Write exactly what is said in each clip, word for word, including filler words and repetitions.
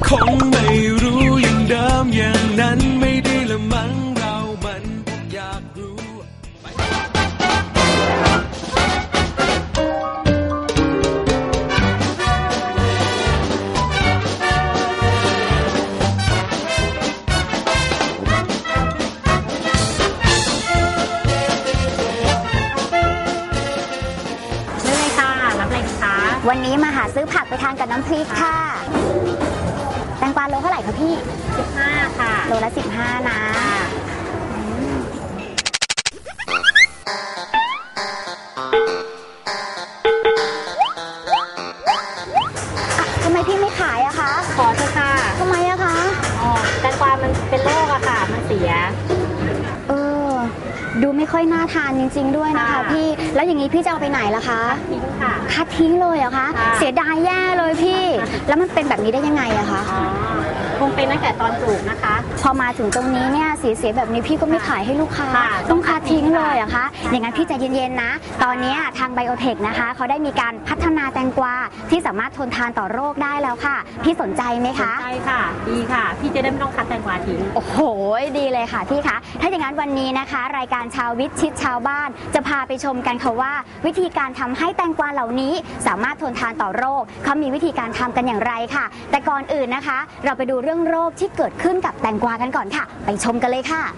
คงไม่รู้อย่างเดิมอย่างนั้นไม่ดีละมั้งเรามันอยากรู้วันนี้มาหาซื้อผักไปทานกับน้ำพริกค่ะแตงกวาโลเท่าไหร่คะพี่สิบห้าค่ะโลละสิบห้านะทำไมพี่ไม่ขายอะคะขอเถอะค่ะทำไมอะคะอ๋อแตงกวามันเป็นโรคอะค่ะมันเสียเออดูไม่ค่อยน่าทานจริงๆด้วยนะคะพี่แล้วอย่างนี้พี่จะเอาไปไหนล่ะคะทิ้งค่ะคัดทิ้งเลยเหรอคะเสียดายแย่เลยพี่แล้วมันเป็นแบบนี้ได้ยังไงอะคะคงเป็นตั้งแต่ตอนปลูกนะคะพอมาถึงตรงนี้เนี่ยเสียๆแบบนี้พี่ก็ไม่ขายให้ลูกค้าต้องคัดทิ้งเลยเหรอคะอย่างนั้นพี่ใจเย็นๆนะตอนนี้ทางไบโอเทคนะคะเขาได้มีการพัฒนาแตงกวาที่สามารถทนทานต่อโรคได้แล้วค่ะพี่สนใจไหมคะสนใจค่ะดีค่ะพี่จะได้ไม่ต้องคัดแตงกวาทิ้งโอ้โหดีเลยค่ะพี่คะถ้าอย่างนั้นวันนี้นะคะรายการชาววิทย์ชิดชาวบ้านจะพาไปชมกันค่ะว่าวิธีการทำให้แตงกวาเหล่านี้สามารถทนทานต่อโรคเขามีวิธีการทำกันอย่างไรค่ะแต่ก่อนอื่นนะคะเราไปดูเรื่องโรคที่เกิดขึ้นกับแตงกวากันก่อนค่ะไปชมกันเลยค่ะ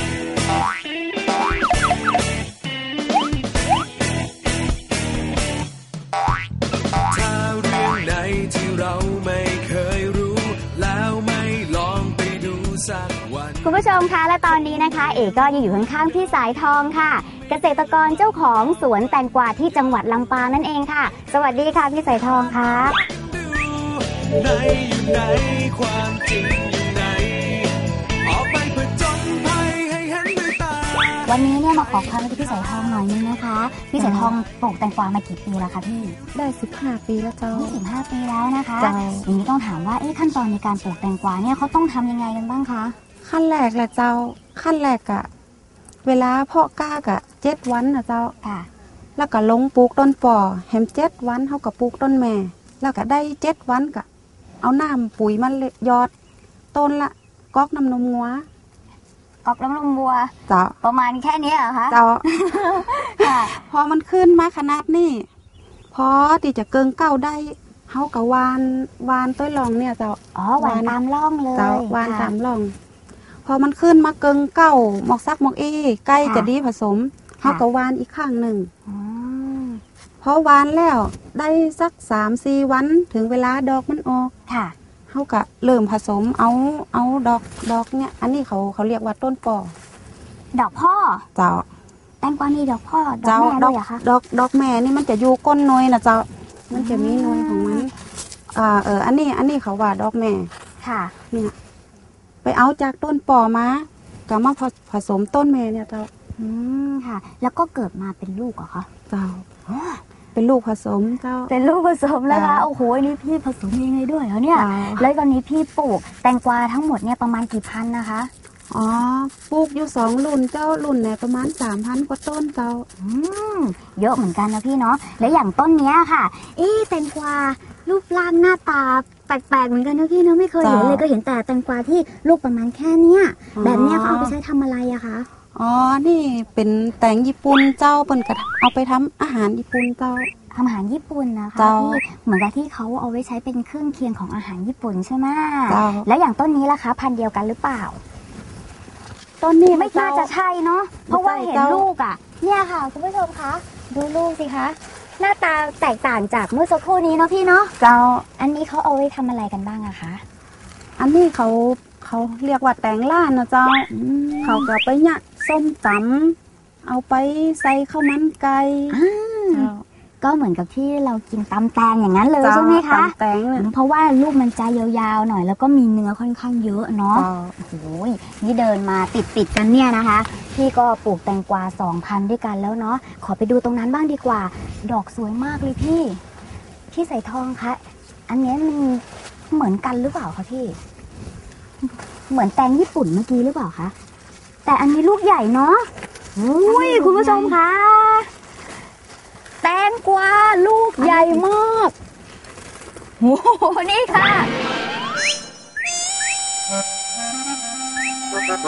ถ้าเรื่องไหนที่เราไม่เคยรู้แล้วไม่ลองไปดูสักวันคุณผู้ชมคะและตอนนี้นะคะเอกก็ยังอยู่ข้างๆพี่สายทองค่ะเกษตรกรเจ้าของสวนแตงกวาที่จังหวัดลำปางนั่นเองค่ะสวัสดีค่ะพี่สายทองค่ะในอยู่ในความจริงอยู่ในออกไปเพื่อจนภัยให้เห็นด้วยตาวันนี้เนี่ยมาขอความรู้พี่สายทองหน่อยนึงนะคะพี่สายทองปลูกแตงกวามากี่ปีแล้วคะพี่ได้สิบห้าปีแล้วเจ้าสิบห้าปีแล้วนะคะอย่างนี้ต้องถามว่าเอ๊ะขั้นตอนในการปลูกแตงกวาเนี่ยเขาต้องทำยังไงกันบ้างคะขั้นแรกแหละเจ้าขั้นแรกอะเวลาเพาะกล้ากะเจ็ดวันนะเจ้าค่ะแล้วก็ลงปลูกต้นปอแฮมเจ็ดวันเขาก็ปลูกต้นแม่แล้วก็ได้เจ็ดวันก็เอาน้ำปุ๋ยมันยอดต้นละก๊อกน้ำนมงัวก๊อกน้ำนมวัวเจ้าประมาณแค่นี้เหรอคะเจ้าพอมันขึ้นมาขนาดนี้พอที่จะเกิงเก้าได้เขาก็วานวานต้นรองเนี่ยเจ้าอ๋อวานตามร่องเลยเจ้าวานตามร่องพอมันขึ้นมาเกิงเก้าหมอกซักหมอกเอใกล้จะดีผสมเขาก็วานอีกข้างหนึ่งพอวานแล้วได้สักสามสี่วันถึงเวลาดอกมันออกค่ะเขาก็เริ่มผสมเอาเอาดอกดอกเนี่ยอันนี้เขาเขาเรียกว่าต้นปอดอกพ่อเจ้าแตงกวานี่ดอกพ่อดอกแม่ด้วยเหรอคะดอกดอกแม่นี่มันจะอยู่ก้นหน่วยนะเจ้ามันจะมีหน่วยของมันอ่าเอออันนี้อันนี้เขาว่าดอกแม่ค่ะเนี่ยไปเอาจากต้นปอมาก็มาผสมต้นแม่เนี่ยเจ้าอืมค่ะแล้วก็เกิดมาเป็นลูกเหรอคะเจ้าเป็นลูกผสมเจ้าเป็นลูกผสมแล้วคะโอ้โหนี่พี่ผสมเองเลยด้วยเหรอเนี่ยแล้วตอนนี้พี่ปลูกแตงกวาทั้งหมดเนี่ยประมาณกี่พันนะคะอ๋อปลูกอยู่สองรุ่นเจ้ารุ่นเนี่ยประมาณสามพันกว่าต้นเจ้าอืมเยอะเหมือนกันนะพี่เนาะและอย่างต้นเนี้ยค่ะเอ๊ะแตงกวารูปร่างหน้าตาแปลกๆเหมือนกันนะพี่เนาะไม่เคยเห็นเลยก็เห็นแต่แตงกวาที่ลูกประมาณแค่เนี้ยแบบเนี้ยเขาเอาไปใช้ทำอะไรอะคะอ๋อนี่เป็นแตงญี่ปุ่นเจ้าเปิ้นก็เอาไปทำอาหารญี่ปุ่นเจ้าทำอาหารญี่ปุ่นนะคะที่เหมือนกับที่เขาเอาไว้ใช้เป็นเครื่องเคียงของอาหารญี่ปุ่นใช่ไหมแล้วอย่างต้นนี้ล่ะคะพันธุ์เดียวกันหรือเปล่าต้นนี้ไม่น่าจะใช่เนาะเพราะว่าเห็นลูกอ่ะเนี่ยค่ะคุณผู้ชมคะดูลูกสิคะหน้าตาแตกต่างจากเมื่อสักครู่นี้เนาะพี่เนาะเจ้าอันนี้เขาเอาไว้ทำอะไรกันบ้างอะคะอันนี้เขาเขาเรียกว่าแตงล้านนะเจ้าเขาก็ไปเนี่ยส้มตำเอาไปใส่ข้าวมันไก่ก็เหมือนกับที่เรากินตำแตงอย่างนั้นเลยใช่ไหมคะตำแตงเพราะว่าลูกมันจะยาวๆหน่อยแล้วก็มีเนื้อค่อนข้างเยอะเนาะโอ้โหนี่เดินมาติดๆกันเนี่ยนะคะพี่ก็ปลูกแตงกวาสองพันด้วยกันแล้วเนาะขอไปดูตรงนั้นบ้างดีกว่าดอกสวยมากเลยพี่พี่ใส่ทองคะอันนี้มันเหมือนกันหรือเปล่าคะพี่เหมือนแตงญี่ปุ่นเมื่อกี้หรือเปล่าคะแต่อันนี้ลูกใหญ่เนาะอุ้ยคุณผู้ชมคะแตงกวาลูกใหญ่มากโอ้โหนี่ค่ะ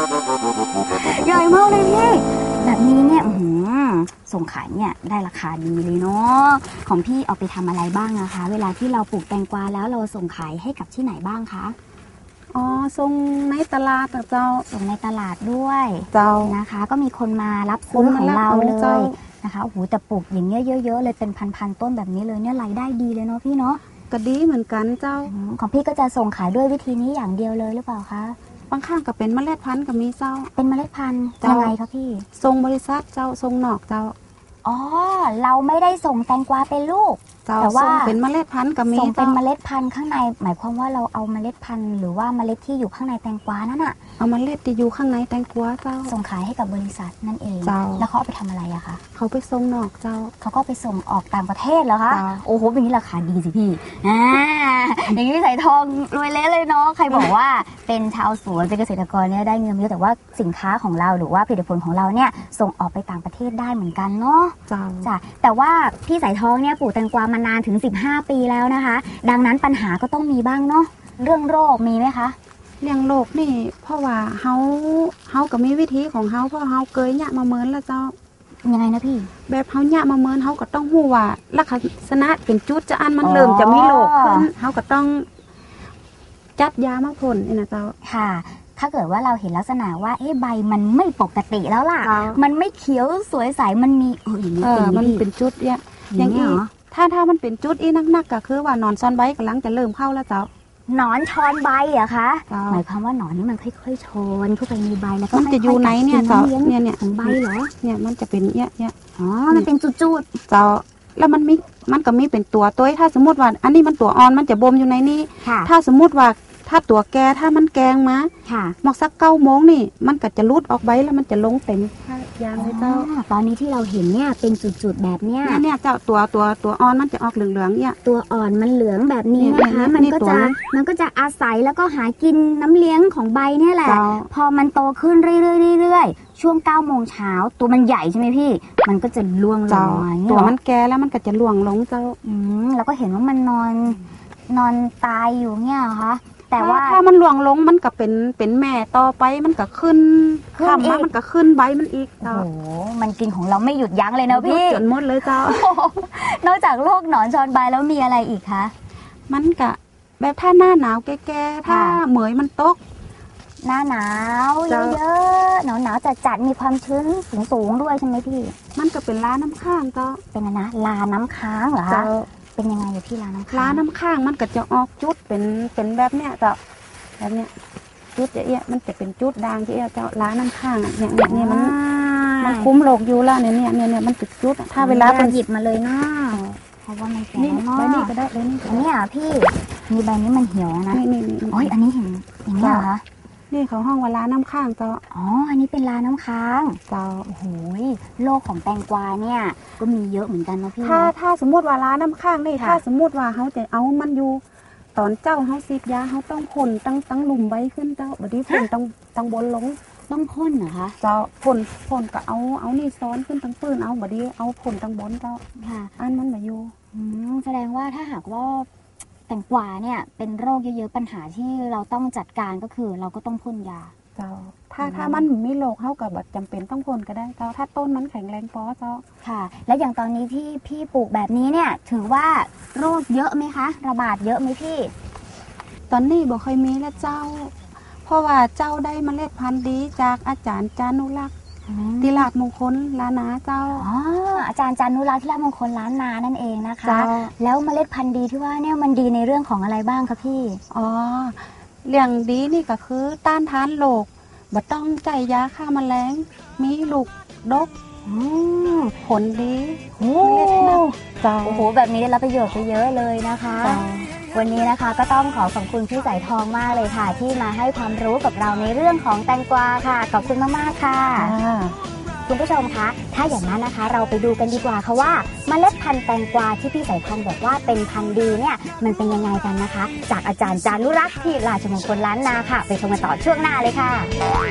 ใหญ่มากเลยพี่แบบนี้เนี่ยส่งขายเนี่ยได้ราคาดีเลยเนาะของพี่เอาไปทำอะไรบ้างนะคะเวลาที่เราปลูกแตงกวาแล้วเราส่งขายให้กับที่ไหนบ้างคะอ๋อส่งในตลาดเจ้าส่งในตลาดด้วยเจ้านะคะก็มีคนมารับซื้อของเราเลยนะคะโอ้โหแต่ปลูกอย่างเงี้ยเยอะๆเลยเป็นพันๆต้นแบบนี้เลยเนี่ยรายได้ดีเลยเนาะพี่เนาะก็ดีเหมือนกันเจ้าของพี่ก็จะส่งขายด้วยวิธีนี้อย่างเดียวเลยหรือเปล่าคะบางครั้งก็เป็นเมล็ดพันธุ์ก็มีเจ้าเป็นเมล็ดพันธุ์ยังไงคะพี่ส่งบริษัทเจ้าส่งนอกเจ้าอ๋อเราไม่ได้ส่งแตงกวาเป็นลูกแต่ว่าเป็นเมล็ดพันธุ์ก็มีส่งเป็นเมล็ดพันธุ์ข้างในหมายความว่าเราเอาเมล็ดพันธุ์หรือว่าเมล็ดที่อยู่ข้างในแตงกวานั่นน่ะเอาเมล็ดที่อยู่ข้างในแตงกวาเจ้าส่งขายให้กับบริษัทนั่นเองแล้วเขาเอาไปทำอะไรอะคะเขาไปส่งนอกเจ้าเขาก็ไปส่งออกต่างประเทศเหรอคะโอ้โหเป็นนี้ราคาดีสิพี่อ่าอย่างนี้ใส่ทองรวยเละเลยเนาะใครบอกว่าเป็นชาวสวนเป็นเกษตรกรเนี่ยได้เงินเยอะแต่ว่าสินค้าของเราหรือว่าผลิตภัณฑ์ของเราเนี่ยส่งออกไปต่างประเทศได้เหมือนกันเนาะจ้ะแต่ว่าพี่สายทองเนี่ยปลูกแตงกวามานานถึงสิบห้าปีแล้วนะคะดังนั้นปัญหาก็ต้องมีบ้างเนาะเรื่องโรคมีไหมคะเรื่องโรคนี่เพราะว่าเฮาเฮาก็มีวิธีของเฮาเพราะเฮาเคยเนี่ยมาเมินแล้วเจ้ายังไงนะพี่แบบเฮาเนี่ยมาเมินเฮาก็ต้องรู้ว่าลักษณะเป็นจุดจะอันมันเริ่มจะมีโรคขึ้นเฮาก็ต้องจัดยามาพ่นนี่นะเจ้าค่ะถ้าเกิดว่าเราเห็นลักษณะว่าเอ๊ะใบมันไม่ปกติแล้วล่ะมันไม่เขียวสวยใสมันมีเอออย่างนี้เป็นมันเป็นจุดเนี่ยอย่างนี้ถ้าถ้ามันเป็นจุดอีนักๆก็คือว่านอนซ่อนใบกำลังจะเริ่มเข้าแล้วเจ้าหนอนชอนใบอะคะหมายความว่าหนอนนี่มันค่อยๆชอนเข้าไปในใบแล้วก็มันจะอยู่ไหนเนี่ยเจ้าเนี่ยเนี่ยของใบเหรอเนี่ยมันจะเป็นเนี่ยเนี่ยอ๋อมันเป็นจุดๆเจ้าแล้วมันมีมันก็มีเป็นตัวตัวถ้าสมมติว่าอันนี้มันตัวอ่อนมันจะบ่มอยู่ในนี้ถ้าสมมติว่าถ้าตัวแกถ้ามันแกงมาหมอกสักเก้าโมงนี่มันก็จะรูดออกใบแล้วมันจะลงเต็มยางเลยเจ้าตอนนี้ที่เราเห็นเนี่ยเป็นจุดๆแบบเนี้ยเนี่ยเจ้าตัวตัวตัวอ่อนมันจะออกเหลืองๆเนี่ยตัวอ่อนมันเหลืองแบบนี้นะคะมันก็จะมันก็จะอาศัยแล้วก็หากินน้ำเลี้ยงของใบเนี่ยแหละพอมันโตขึ้นเรื่อยๆๆช่วงเก้าโมงเช้าตัวมันใหญ่ใช่ไหมพี่มันก็จะล่วงลงมาตัวมันแก่แล้วมันก็จะล่วงลงเจ้าอืมแล้วก็เห็นว่ามันนอนนอนตายอยู่เนี่ยค่ะแต่ว่าถ้ามันหลวงลงมันก็เป็นเป็นแม่ต่อไปมันก็ขึ้นข้ามมามันก็ขึ้นใบมันอีกโอ้โหมันกินของเราไม่หยุดยั้งเลยนะพี่จนหมดเลยเจ้านอกจากโรคหนอนชอนใบแล้วมีอะไรอีกคะมันก็แบบถ้าหน้าหนาวแก่ๆถ้าเหมยมันตกหน้าหนาวเยอะๆหนาวหนาวจัดจัดมีความชื้นสูงๆด้วยใช่ไหมพี่มันก็เป็นลาน้ำค้างเจ้าเป็นนะลาน้ำค้างเหรอคะเป็นยังไงอยู่ที่ลาน้ำค้างลาน้ำค้างมันก็จะออกจุดเป็นเป็นแบบเนี้ยเจ้าแบบเนี้ยจุดเอี้ยมันจะเป็นจุดด่างที่เอี้ยเจ้าลาน้ำค้างอ่ะเนี่ยเนี่ยมันมันคุ้มโรคอยู่แล้วเนี่ยเนี่ยเนี่ยเนี่ยมันติดจุดถ้าเวลาเป็นหยิบมาเลยเนาะเพราะว่ามันแก่เนาะใบนี้ก็ได้ใบนี้อันนี้อ่ะพี่มีใบนี้มันเหี่ยวนะนี่นี่นี่โอ้ยอันนี้เห็นอย่างนี้เหรอคะนี่เขาห้องว่าลาน้ำค้างเจ้าอ๋ออันนี้เป็นลาน้ำค้างเจ้าโอ้โหโรคของแตงกวาเนี่ยก็มีเยอะเหมือนกันนะพี่ถ้าถ้าสมมติว่าลาน้ำค้างนี่ถ้าสมมติว่าเขาจะเอามันอยู่ตอนเจ้าเขาซีดยาเขาต้องพ่นตั้งตั้งหลุมใบขึ้นเจ้าบดนี้พ่นตั้งตั้งบนลงต้องพ่นเหรอคะเจ้าพ่นพ่นก็เอาเอานี่ซ้อนขึ้นตั้งปืนเอาบดนี้เอาพ่นตั้งบนเจ้าค่ะอันมันมาอยู่แสดงว่าถ้าหากว่าแตงกวาเนี่ยเป็นโรคเยอะๆปัญหาที่เราต้องจัดการก็คือเราก็ต้องพ่นยาเจ้าถ้าถ้ามันมีโรคเข้ากับแบบจำเป็นต้องพ่นก็ได้เจ้าถ้าต้นมันแข็งแรงพอเจ้าค่ะและอย่างตอนนี้ที่พี่ปลูกแบบนี้เนี่ยถือว่าโรคเยอะไหมคะระบาดเยอะไหมพี่ตอนนี้บอกเคยมีแล้วเจ้าเพราะว่าเจ้าได้เมล็ดพันธุ์ดีจากอาจารย์จานุรักษ์ที่ลาดมงคลล้านนาเจ้าอ๋ออาจารย์จานุรักษ์ที่ลาดมงคลล้านนานั่นเองนะคะแล้วเมล็ดพันธุ์ดีที่ว่าเนี่ยมันดีในเรื่องของอะไรบ้างคะพี่อ๋อเรื่องดีนี่ก็คือต้านทานโรคบ่ต้องใจยาฆ่าแมลงมีลูกดกผลดีโอ้โอ้โหแบบนี้ได้รับประโยชน์ไปเยอะเลยนะคะวันนี้นะคะก็ต้องขอขอบคุณพี่สายทองมากเลยค่ะที่มาให้ความรู้กับเราในเรื่องของแตงกวาค่ะขอบคุณมากๆค่ะคุณผู้ชมคะถ้าอย่างนั้นนะคะเราไปดูกันดีกว่าค่ะว่าเมล็ดพันธุ์แตงกวาที่พี่สายทองบอกว่าเป็นพันธุ์ดีเนี่ยมันเป็นยังไงกันนะคะจากอาจารย์จานุรักษ์ที่ราชมงคลล้านนาค่ะไปชมกันต่อช่วงหน้าเลยค่ะ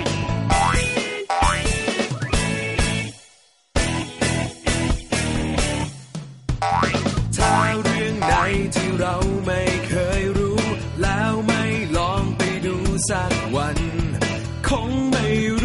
ถ้าเรื่องไหนที่เราไม่เคยรู้แล้วไม่ลองไปดูสักวันคงไม่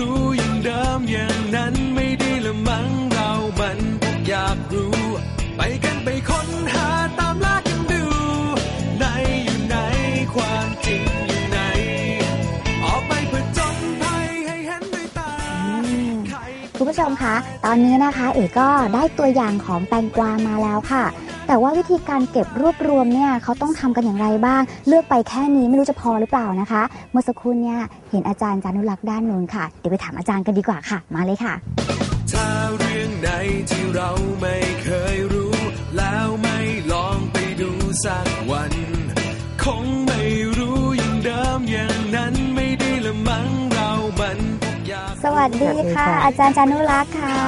ผู้ชมคะตอนนี้นะคะเอ๋ก็ได้ตัวอย่างของแตงกวามาแล้วค่ะแต่ว่าวิธีการเก็บรวบรวมเนี่ยเขาต้องทำกันอย่างไรบ้างเลือกไปแค่นี้ไม่รู้จะพอหรือเปล่านะคะเมื่อสักครู่เนี่ยเห็นอาจารย์จานุรักษ์ด้านนู้นค่ะเดี๋ยวไปถามอาจารย์กันดีกว่าค่ะมาเลยค่ะถ้าเรื่องไหนที่เราไม่เคยรู้แล้วไม่ลองไปดูสักวันคงไม่รู้อย่างเดิมอย่างนั้นไม่ได้ละมั้งเรามันอยากสวัสดีค่ะอาจารย์จานุรักษ์ค่ะ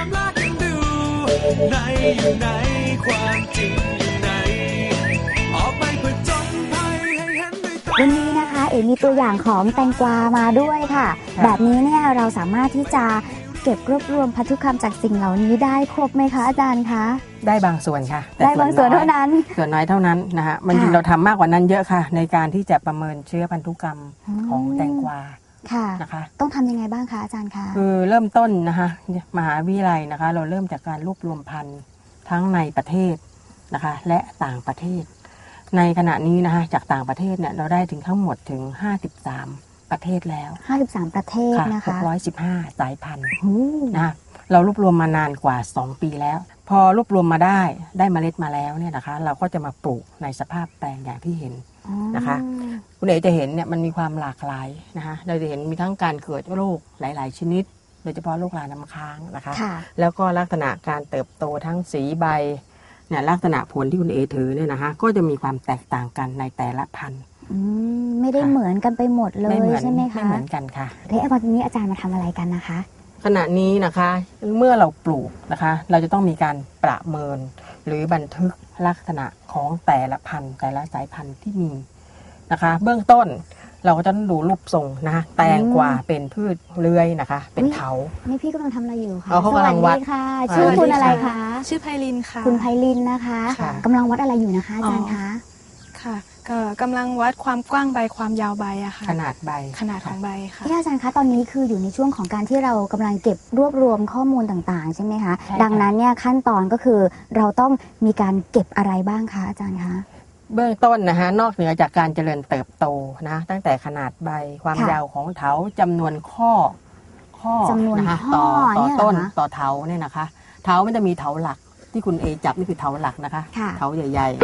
ในอยู่ไหนความจริงอยู่ไหนออกไปเพื่อจนภัยให้เห็นด้วยตาวันนี้นะคะเอ๋มีตัวอย่างของแตงกวามาด้วยค่ะแบบนี้เนี่ยเราสามารถที่จะเก็บรวบรวมพันธุกรรมจากสิ่งเหล่านี้ได้ครบไหมคะอาจารย์คะได้บางส่วนค่ะได้บางส่วนเท่านั้นส่วนน้อยเท่านั้นนะฮะมันจริงเราทำมากกว่านั้นเยอะค่ะในการที่จะประเมินเชื้อพันธุกรรมของแตงกวาค่ะนะคะต้องทำยังไงบ้างคะอาจารย์คะคือเริ่มต้นนะคะมหาวิทยาลัยนะคะเราเริ่มจากการรวบรวมพันธุ์ทั้งในประเทศนะคะและต่างประเทศในขณะนี้นะคะจากต่างประเทศเนี่ยเราได้ถึงทั้งหมดถึงห้าสิบสามประเทศแล้วห้าสิบสามประเทศนะคะหกร้อยสิบห้าสายพันธุ์นะเรารวบรวมมานานกว่าสองปีแล้วพอรวบรวมมาได้ได้เมล็ดมาแล้วเนี่ยนะคะเราก็จะมาปลูกในสภาพแปลงอย่างที่เห็นนะคะคุณเอ๋จะเห็นเนี่ยมันมีความหลากหลายนะคะเราจะเห็นมีทั้งการเกิดโรคหลายๆชนิดโดยเฉพาะโรคราน้ำค้างนะคะแล้วก็ลักษณะการเติบโตทั้งสีใบเนี่ยลักษณะผลที่คุณเอ๋ถือเนี่ยนะคะก็จะมีความแตกต่างกันในแต่ละพันธุ์ไม่ได้เหมือนกันไปหมดเลยใช่ไหมคะไม่เหมือนกันค่ะเฮ้ยวันนี้อาจารย์มาทำอะไรกันนะคะขณะนี้นะคะเมื่อเราปลูกนะคะเราจะต้องมีการประเมินหรือบันทึกลักษณะของแต่ละพันธุ์แต่ละสายพันธุ์ที่มีนะคะเบื้องต้นเราก็จะต้องดูรูปทรงนะคะแตงกวาเป็นพืชเลื้อยนะคะเป็นเถานี่พี่กำลังทำอะไรอยู่คะเขากำลังวัดค่ะชื่อคุณอะไรคะชื่อไพลินค่ะคุณไพลินนะคะกำลังวัดอะไรอยู่นะคะอาจารย์คะค่ะก็กำลังวัดความกว้างใบความยาวใบอะค่ะขนาดใบขนาดของใบค่ะที่อาจารย์คะตอนนี้คืออยู่ในช่วงของการที่เรากำลังเก็บรวบรวมข้อมูลต่างๆใช่ไหมคะดังนั้นเนี่ยขั้นตอนก็คือเราต้องมีการเก็บอะไรบ้างคะอาจารย์คะเบื้องต้นนะคะนอกเหนือจากการเจริญเติบโตนะตั้งแต่ขนาดใบความยาวของเถาจำนวนข้อข้อนะคะต่อต่อต้นต่อเถาเนี่ยนะคะเถามันจะมีเถาหลักที่คุณเอจับนี่คือเถาหลักนะคะเถาใหญ่ๆ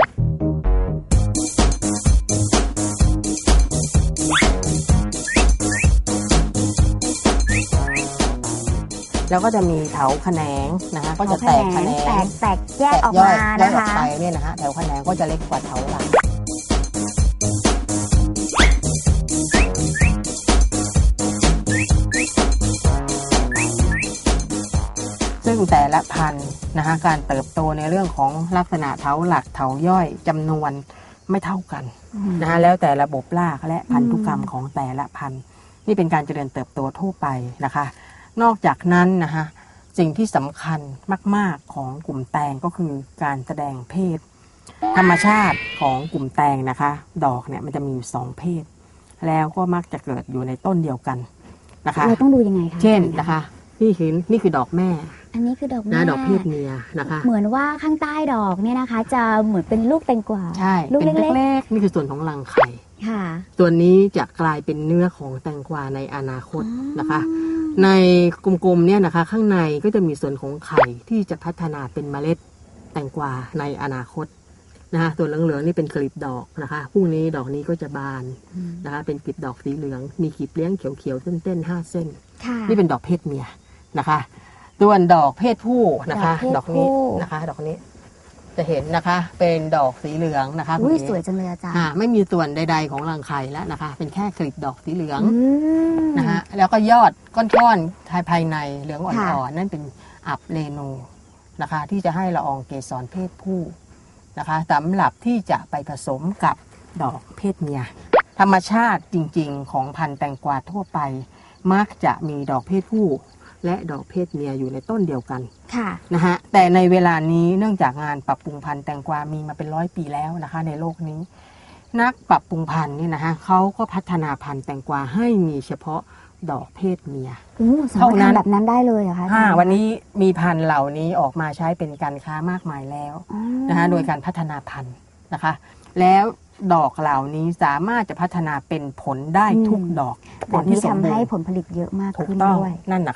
แล้วก็จะมีเถาแขนงนะคะก็จะแตกแขนงแตกแตกแยกออกมานะคะไปเนี่ยนะคะแถวแขนงก็จะเล็กกว่าเถาหลักซึ่งแต่ละพันธุ์นะคะการเติบโตในเรื่องของลักษณะเถาหลักเถาย่อยจำนวนไม่เท่ากันนะคะแล้วแต่ระบบรากและพันธุกรรมของแต่ละพันธุ์นี่เป็นการเจริญเติบโตทั่วไปนะคะนอกจากนั้นนะคะสิ่งที่สำคัญมากๆของกลุ่มแตงก็คือการแสดงเพศธรรมชาติของกลุ่มแตงนะคะดอกเนี่ยมันจะมีอยู่สองเพศแล้วก็มักจะเกิดอยู่ในต้นเดียวกันนะคะเราต้องดูยังไงคะเช่นนะคะนี่คือนี่คือดอกแม่อันนี้คือดอกแม่ดอกเพศเมียนะคะเหมือนว่าข้างใต้ดอกเนี่ยนะคะจะเหมือนเป็นลูกแตงกวาใช่ลูกเล็กๆนี่คือส่วนของรังไข่ค่ะตัวนี้จะกลายเป็นเนื้อของแตงกวาในอนาคตนะคะในกลมๆเนี่ยนะคะข้างในก็จะมีส่วนของไข่ที่จะพัฒนาเป็นเมล็ดแตงกวาในอนาคตนะคะตัวเหลืองๆนี่เป็นกลีบดอกนะคะพรุ่งนี้ดอกนี้ก็จะบานนะคะเป็นกลีบดอกสีเหลืองมีกลีบเลี้ยงเขียวๆเส้นๆห้าเส้นนี่เป็นดอกเพศเมียนะคะส่วนดอกเพศผู้นะคะดอกนี้นะคะดอกนี้จะเห็นนะคะเป็นดอกสีเหลืองนะคะอุ้ยสวยจังเลยอาจารย์ไม่มีส่วนใดๆของรังไข่แล้วนะคะเป็นแค่กลีบดอกสีเหลืองนะคะแล้วก็ยอดก้อนๆภายในเหลืองอ่อนๆนั่นเป็นอับเรโนนะคะที่จะให้ละอองเกสรเพศผู้นะคะสำหรับที่จะไปผสมกับดอกเพศเมียธรรมชาติจริงๆของพันธุ์แตงกวาทั่วไปมักจะมีดอกเพศผู้และดอกเพศเมียอยู่ในต้นเดียวกันนะฮะแต่ในเวลานี้เนื่องจากงานปรับปรุงพันธุ์แตงกวามีมาเป็นร้อยปีแล้วนะคะในโลกนี้นักปรับปรุงพันธุ์นี่นะฮะเขาก็พัฒนาพันธุ์แตงกวาให้มีเฉพาะดอกเพศเมียเท่านั้นแบบนั้นได้เลยเหรอคะวันนี้มีพันธุ์เหล่านี้ออกมาใช้เป็นการค้ามากมายแล้วนะคะโดยการพัฒนาพันธุ์นะคะแล้วดอกเหล่านี้สามารถจะพัฒนาเป็นผลได้ทุกดอกแบบนี้ทำให้ผลผลิตเยอะมากขึ้นด้วยนั่นนะคะ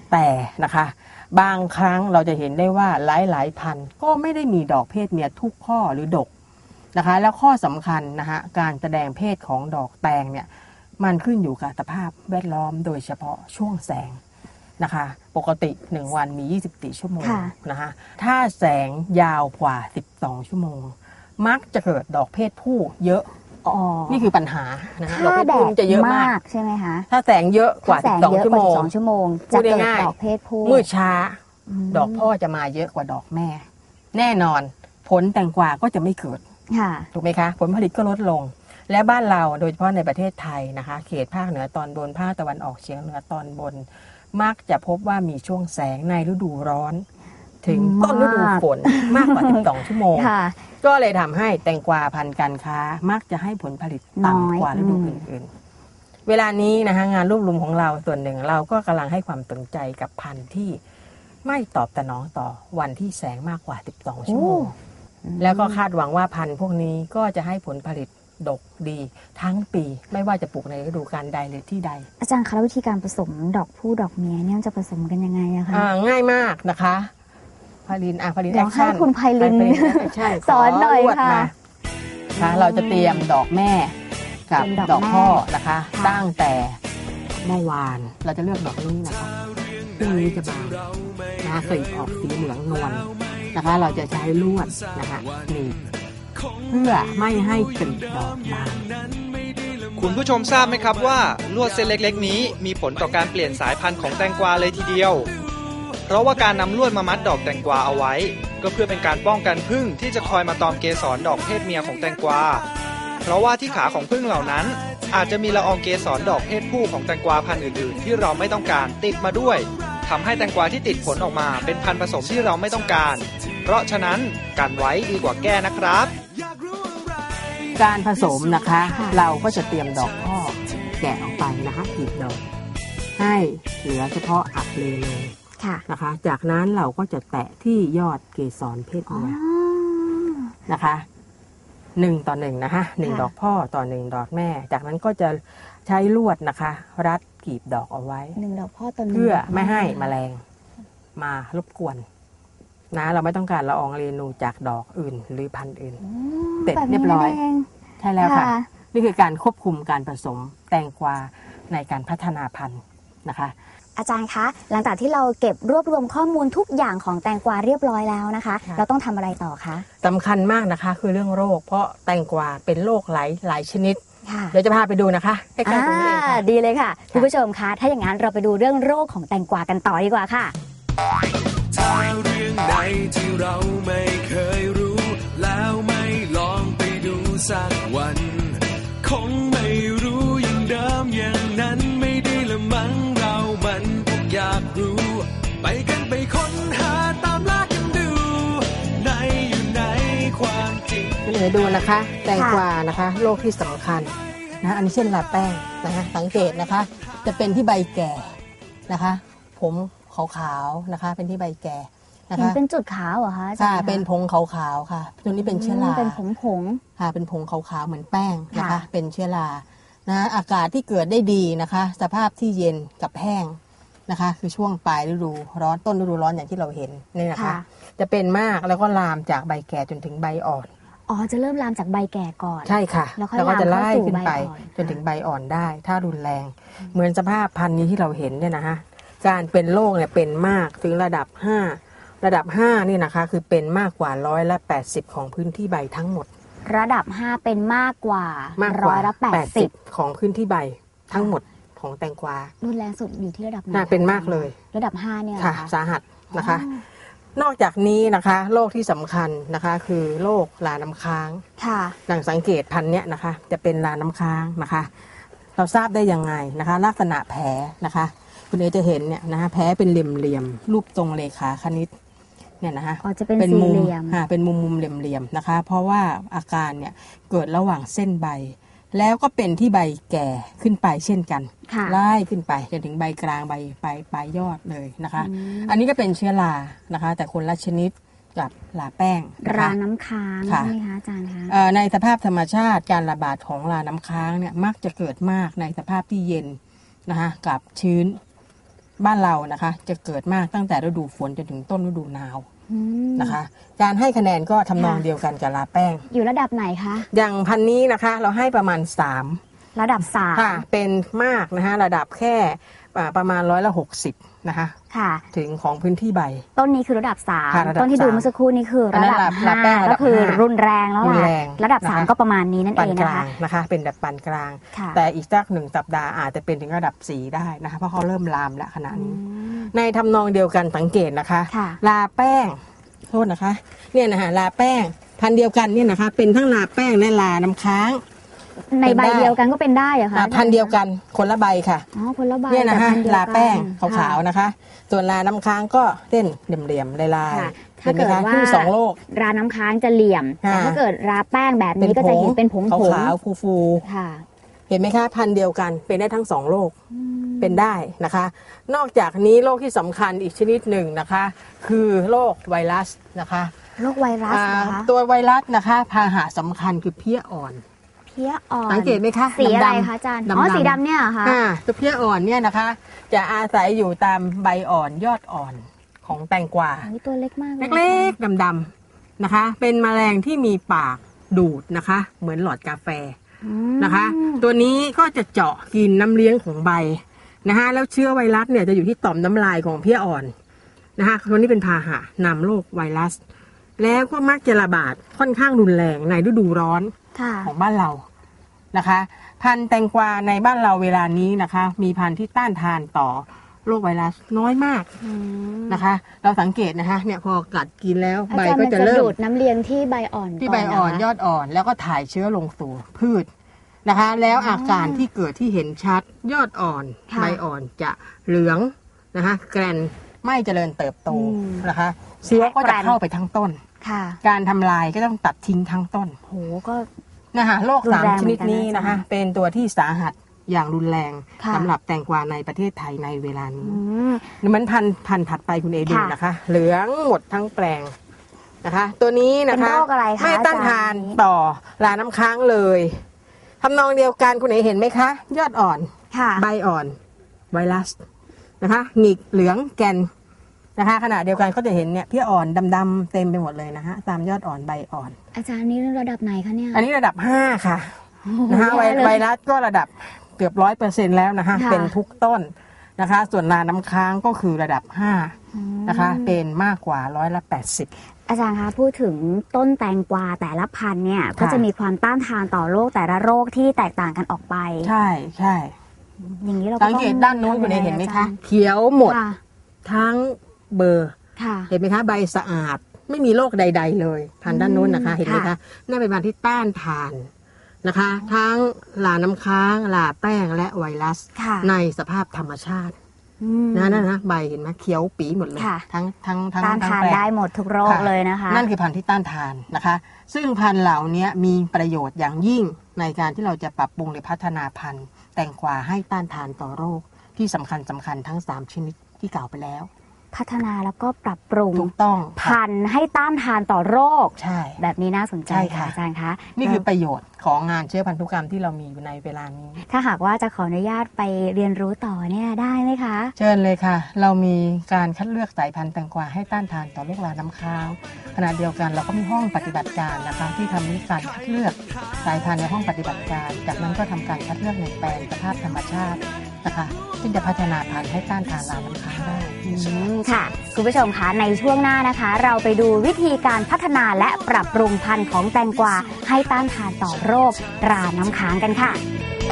แต่นะคะบางครั้งเราจะเห็นได้ว่าหลายๆพันธุ์ก็ไม่ได้มีดอกเพศเมียทุกข้อหรือดกนะคะแล้วข้อสำคัญนะคะการแสดงเพศของดอกแตงเนี่ยมันขึ้นอยู่กับสภาพแวดล้อมโดยเฉพาะช่วงแสงนะคะปกติหนึ่งวันมียี่สิบสี่ชั่วโมงนะคะถ้าแสงยาวกว่าสิบสองชั่วโมงมักจะเกิดดอกเพศผู้เยอะนี่คือปัญหานะคะดอกเพศผู้จะเยอะมากใช่ไหมคะถ้าแสงเยอะกว่าสิบสองชั่วโมงชั่วโมงจะเกิดดอกเพศผู้มืดช้าดอกพ่อจะมาเยอะกว่าดอกแม่แน่นอนผลแตงกวาก็จะไม่เกิดถูกไหมคะผลผลิตก็ลดลงและบ้านเราโดยเฉพาะในประเทศไทยนะคะเขตภาคเหนือตอนบนภาคตะวันออกเฉียงเหนือตอนบนมักจะพบว่ามีช่วงแสงในฤดูร้อนถึงต้นฤดูฝนมากกว่าสิบสองชั่วโมงก็เลยทำให้แตงกวาพันธุ์การค้ามักจะให้ผลผลิตต่ำกว่าฤดูอื่นๆเวลานี้นะคะงานรวบรวมของเราส่วนหนึ่งเราก็กำลังให้ความสนใจกับพันธุ์ที่ไม่ตอบสนองต่อวันที่แสงมากกว่าสิบสองชั่วโมงแล้วก็คาดหวังว่าพันธุ์พวกนี้ก็จะให้ผลผลิตดกดีทั้งปีไม่ว่าจะปลูกในฤดูกาลใดหรือที่ใดอาจารย์คะแล้ววิธีการผสมดอกผู้ดอกเมียเนี่ยจะผสมกันยังไงอะคะง่ายมากนะคะพาลินอ่ะพาลินแอคชั่นคุณไพลินสอนหน่อยค่ะค่ะเราจะเตรียมดอกแม่กับดอกพ่อนะคะตั้งแต่เมื่อวานเราจะเลือกดอกนี้นะคะพรุ่งนี้จะบานนะสีออกสีเหลืองนวลนะคะเราจะใช้ลวดนะคะนี่เพื่อไม่ให้กลีบดอกบานคุณผู้ชมทราบไหมครับว่าลวดเส้นเล็กๆนี้มีผลต่อการเปลี่ยนสายพันธุ์ของแตงกวาเลยทีเดียวเพราะว่าการนำลวดมามัดดอกแตงกวาเอาไว้ก็เพื่อเป็นการป้องกันผึ้งที่จะคอยมาตอมเกสรดอกเพศเมียของแตงกวาเพราะว่าที่ขาของผึ้งเหล่านั้นอาจจะมีละอองเกสรดอกเพศผู้ของแตงกวาพันธุ์อื่นๆที่เราไม่ต้องการติดมาด้วยทำให้แตงกวาที่ติดผลออกมาเป็นพันธุ์ผสมที่เราไม่ต้องการเพราะฉะนั้นกันไว้ดีกว่าแก้นะครับการผสมนะคะเราก็จะเตรียมดอกพ่อแกะออกไปนะคะกลีบดอกให้เหลือเฉพาะอักเลโนนะคะจากนั้นเราก็จะแตะที่ยอดเกสรเพศเมียนะคะหนึ่งต่อหนึ่งนะคะหนึ่งดอกพ่อต่อหนึ่งดอกแม่จากนั้นก็จะใช้ลวดนะคะรัดกลีบดอกเอาไว้หนึ่งดอกพ่อต่อหนึ่งเพื่อไม่ให้แมลงมารบกวนนะเราไม่ต้องการละอองเรนูจากดอกอื่นหรือพันธุ์อื่นเสร็จเรียบร้อยใช่แล้วค่ะนี่คือการควบคุมการผสมแตงกวาในการพัฒนาพันธุ์นะคะอาจารย์คะหลังจากที่เราเก็บรวบรวมข้อมูลทุกอย่างของแตงกวาเรียบร้อยแล้วนะคะเราต้องทำอะไรต่อคะสำคัญมากนะคะคือเรื่องโรคเพราะแตงกวาเป็นโรคหลายหลายชนิดเดี๋ยวจะพาไปดูนะคะใกล้ๆตรงนี้ค่ะดีเลยค่ะคุณผู้ชมคะถ้าอย่างนั้นเราไปดูเรื่องโรคของแตงกวากันต่อดีกว่าค่ะถ้าเรื่องใดที่เราไม่เคยรู้แล้วไม่ลองไปดูสักวันคงไม่รู้อย่างเดิมอย่างนั้นไม่ได้ละมั้งเรามันคงอยากรู้ไปกันไปค้นหาตามล่ากันดูในอยู่ในความจริงเดี๋ยวดูนะคะแตงกวานะคะโรคที่สำคัญนะอันนี้เช่นลาแป้งนะคะสังเกตนะคะจะเป็นที่ใบแก่นะคะผมขาวๆนะคะเป็นที่ใบแก่นะคะเป็นจุดขาวเหรอคะค่ะเป็นผงขาวๆค่ะตัวนี้เป็นเชื้อราเป็นผงผงค่ะเป็นผงขาวๆเหมือนแป้งนะคะเป็นเชื้อรานะอากาศที่เกิดได้ดีนะคะสภาพที่เย็นกับแห้งนะคะคือช่วงปลายฤดูร้อนต้นฤดูร้อนอย่างที่เราเห็นนี่นะคะจะเป็นมากแล้วก็ลามจากใบแก่จนถึงใบอ่อนอ๋อจะเริ่มลามจากใบแก่ก่อนใช่ค่ะแล้วก็จะไล่ขึ้นไปจนถึงใบอ่อนได้ถ้ารุนแรงเหมือนสภาพพันธุ์นี้ที่เราเห็นเนี่ยนะคะการเป็นโรคเนี่ยเป็นมากถึงระดับห้าระดับห้านี่นะคะคือเป็นมากกว่าร้อยละแปดสิบของพื้นที่ใบทั้งหมดระดับห้าเป็นมากกว่าร้อยละแปดสิบของพื้นที่ใบทั้งหมดของแตงกวารุนแรงสุดอยู่ที่ระดับไหนเป็นมากเลยระดับห้าเนี่ยค่ะสาหัสนะคะนอกจากนี้นะคะโรคที่สำคัญนะคะคือโรคลาน้ำค้างค่ะหลังสังเกตพันธุ์เนี้ยนะคะจะเป็นลาน้ำค้างนะคะเราทราบได้ยังไงนะคะลักษณะแผลนะคะคุณเอจะเห็นเนี่ยนะคะแผลเป็นเหลี่ยมๆรูปทรงเลขาคณิตเนี่ยนะคะอ๋อจะเป็นสี่เหลี่ยมค่ะเป็นมุมมุมเหลี่ยมๆนะคะเพราะว่าอาการเนี่ยเกิดระหว่างเส้นใบแล้วก็เป็นที่ใบแก่ขึ้นไปเช่นกันไล่ขึ้นไปจนถึงใบกลางใบปลายปลายยอดเลยนะคะอันนี้ก็เป็นเชื้อรานะคะแต่คนละชนิดกับลาแป้งราน้ำค้างใช่ไหมคะอาจารย์คะในสภาพธรรมชาติการระบาดของราน้ำค้างเนี่ยมักจะเกิดมากในสภาพที่เย็นนะคะกับชื้นบ้านเรานะคะจะเกิดมากตั้งแต่ฤดูฝนจนถึงต้นฤดูหนาวนะคะการให้คะแนนก็ทำนองเดียวกันกับลาแป้งอยู่ระดับไหนคะอย่างพันนี้นะคะเราให้ประมาณสามระดับสามค่ะเป็นมากนะคะระดับแค่ประมาณร้อยละหกสิบนะคะค่ะถึงของพื้นที่ใบต้นนี้คือระดับสามต้นที่ดูเมื่อสักครู่นี้คือระดับห้าก็คือรุนแรงแล้วล่ะระดับสามก็ประมาณนี้นั่นเองนะคะนะคะเป็นแบบปานกลางแต่อีกสักหนึ่งสัปดาห์อาจจะเป็นถึงระดับสี่ได้นะคะเพราะเขาเริ่มลามแล้วขณะนี้ในทำนองเดียวกันสังเกตนะคะลาแป้งโทษนะคะเนี่ยนะคะลาแป้งพันเดียวกันเนี่ยนะคะเป็นทั้งลาแป้งและลาน้ำค้างในใบเดียวกันก็เป็นได้เหรอคะพันเดียวกันคนละใบค่ะอ๋อคนละใบเนี่ยนะคะลาแป้งขาวๆนะคะส่วนลาน้ำค้างก็เส้นเหลี่ยมๆลายๆถ้าเกิดว่าสองโลกลาน้ำค้างจะเหลี่ยมแต่ถ้าเกิดลาแป้งแบบนี้ก็จะเห็นเป็นผงๆขาวๆฟูๆเห็นไหมคะพันเดียวกันเป็นได้ทั้งสองโรคเป็นได้นะคะนอกจากนี้โรคที่สำคัญอีกชนิดหนึ่งนะคะคือโรคไวรัสนะคะโรคไวรัสนะคะตัวไวรัสนะคะพาหะสำคัญคือเพี้ยอ่อนเพี้ยอ่อนสังเกตไหมคะสีอะไรคะอาจารย์อ๋อสีดำเนี่ยค่ะตัวเพี้ยอ่อนเนี่ยนะคะจะอาศัยอยู่ตามใบอ่อนยอดอ่อนของแตงกวาตัวเล็กมากเล็กๆดำๆนะคะเป็นแมลงที่มีปากดูดนะคะเหมือนหลอดกาแฟนะคะตัวนี้ก็จะเจาะกินน้ำเลี้ยงของใบนะคะแล้วเชื้อไวรัสเนี่ยจะอยู่ที่ต่อมน้ำลายของเพี้ยอ่อนนะคะตัวนี้เป็นพาหะนำโรคไวรัสแล้วก็มักจะระบาดค่อนข้างรุนแรงในฤดูร้อนของบ้านเรานะคะพันธุ์แตงกวาในบ้านเราเวลานี้นะคะมีพันธุ์ที่ต้านทานต่อโรคไวรัสน้อยมากนะคะเราสังเกตนะคะเนี่ยพอกัดกินแล้วใบก็จะเริ่มดูดน้ำเลี้ยงที่ใบอ่อนที่ใบอ่อนยอดอ่อนแล้วก็ถ่ายเชื้อลงสู่พืชนะคะแล้วอาการที่เกิดที่เห็นชัดยอดอ่อนใบอ่อนจะเหลืองนะคะแกรนไม่เจริญเติบโตนะคะเชื้อก็จะเข้าไปทั้งต้นการทำลายก็ต้องตัดทิ้งทั้งต้นโหก็นะคะโรคสามชนิดนี้นะคะเป็นตัวที่สาหัสอย่างรุนแรงสำหรับแตงกวาในประเทศไทยในเวลานี้มันพันพันถัดไปคุณเอดูนะคะเหลืองหมดทั้งแปลงนะคะตัวนี้นะคะไม่ต้านทานต่อลาน้ำค้างเลยทำนองเดียวกันคุณเอเห็นไหมคะยอดอ่อนใบอ่อนไวรัสนะคะหงิกเหลืองแกนนะคะขณะเดียวกันก็จะเห็นเนี่ยเพี้ยอ่อนดำๆเต็มไปหมดเลยนะคะตามยอดอ่อนใบอ่อนอาจารย์นี่ระดับไหนคะเนี่ยอันนี้ระดับห้าค่ะนะคะไวรัสก็ระดับเกือบร้อยเปอร์เซ็นต์แล้วนะคะเป็นทุกต้นนะคะส่วนลาน้ำค้างก็คือระดับห้านะคะเป็นมากกว่าร้อยละแปดสิบอาจารย์คะพูดถึงต้นแตงกวาแต่ละพันธุ์เนี่ยก็จะมีความต้านทานต่อโรคแต่ละโรคที่แตกต่างกันออกไปใช่ใช่อย่างนี้เราสังเกตด้านโน้นคุณเห็นไหมคะเขียวหมดทั้งเบอร์เห็นไหมคะใบสะอาดไม่มีโรคใดๆเลยพันด้านโน้นนะคะเห็นไหมคะน่าเป็นพันธุ์ที่ต้านทานนะคะทั้งลาน้ำค้างลาแป้งและไวรัสในสภาพธรรมชาตินะนั่นนะใบเห็นไหมเขียวปีหมดเลยทั้งทั้งทั้งต้านทานได้หมดทุกโรคเลยนะคะนั่นคือพันธุ์ที่ต้านทานนะคะซึ่งพันธุ์เหล่านี้มีประโยชน์อย่างยิ่งในการที่เราจะปรับปรุงหรือพัฒนาพันธุ์แตงกวาให้ต้านทานต่อโรคที่สำคัญสำคัญทั้งสามชนิดที่กล่าวไปแล้วพัฒนาแล้วก็ปรับปรุงถูกต้องพันธุ์ให้ต้านทานต่อโรคใช่แบบนี้น่าสนใจค่ะอาจารย์คะนี่คือประโยชน์ของงานเชื้อพันธุกรรมที่เรามีอยู่ในเวลานี้ถ้าหากว่าจะขออนุญาตไปเรียนรู้ต่อเนี่ยได้ไหมคะเชิญเลยค่ะเรามีการคัดเลือกสายพันธุ์แตงกวาให้ต้านทานต่อโรคลาน้ำค้างขณะเดียวกันเราก็มีห้องปฏิบัติการนะคะที่ทำการคัดเลือกสายพันธุ์ในห้องปฏิบัติการจากนั้นก็ทำการคัดเลือกในแปลงสภาพธรรมชาตินะคะซึ่งจะพัฒนาพันธุ์ให้ต้านทานลาน้ำค้างได้ค่ะคุณผู้ชมคะในช่วงหน้านะคะเราไปดูวิธีการพัฒนาและปรับปรุงพันธุ์ของแตงกวาให้ต้านทานต่อโรคราน้ำค้างกันค่ะ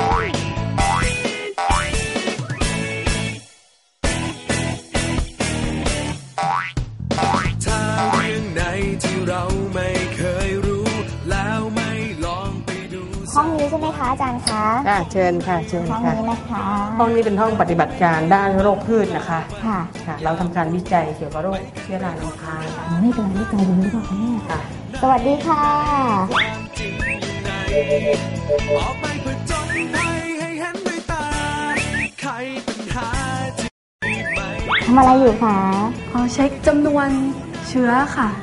ถ้าเรื่องไหนที่เราไม่เคยรู้แล้วไม่ลองไปดูห้องนี้ใช่ไหมคะอาจารย์คะค่ะเชิญค่ะเชิญค่ะห้องนี้นะคะห้องนี้เป็นห้องปฏิบัติการด้านโรคพืชนะคะค่ะค่ะเราทำการวิจัยเกี่ยวกับโรคเชื้อราน้ำค้างไม่เป็นไรวิจัยรู้หรือเปล่าคะเนี่ยค่ะสวัสดีค่ะออกไปผจญภัยให้เห็นด้วยตาไขปัญหาที่ไม่ทำอะไรอยู่คะขอเช็คจำนวนเชื้อค่ะที่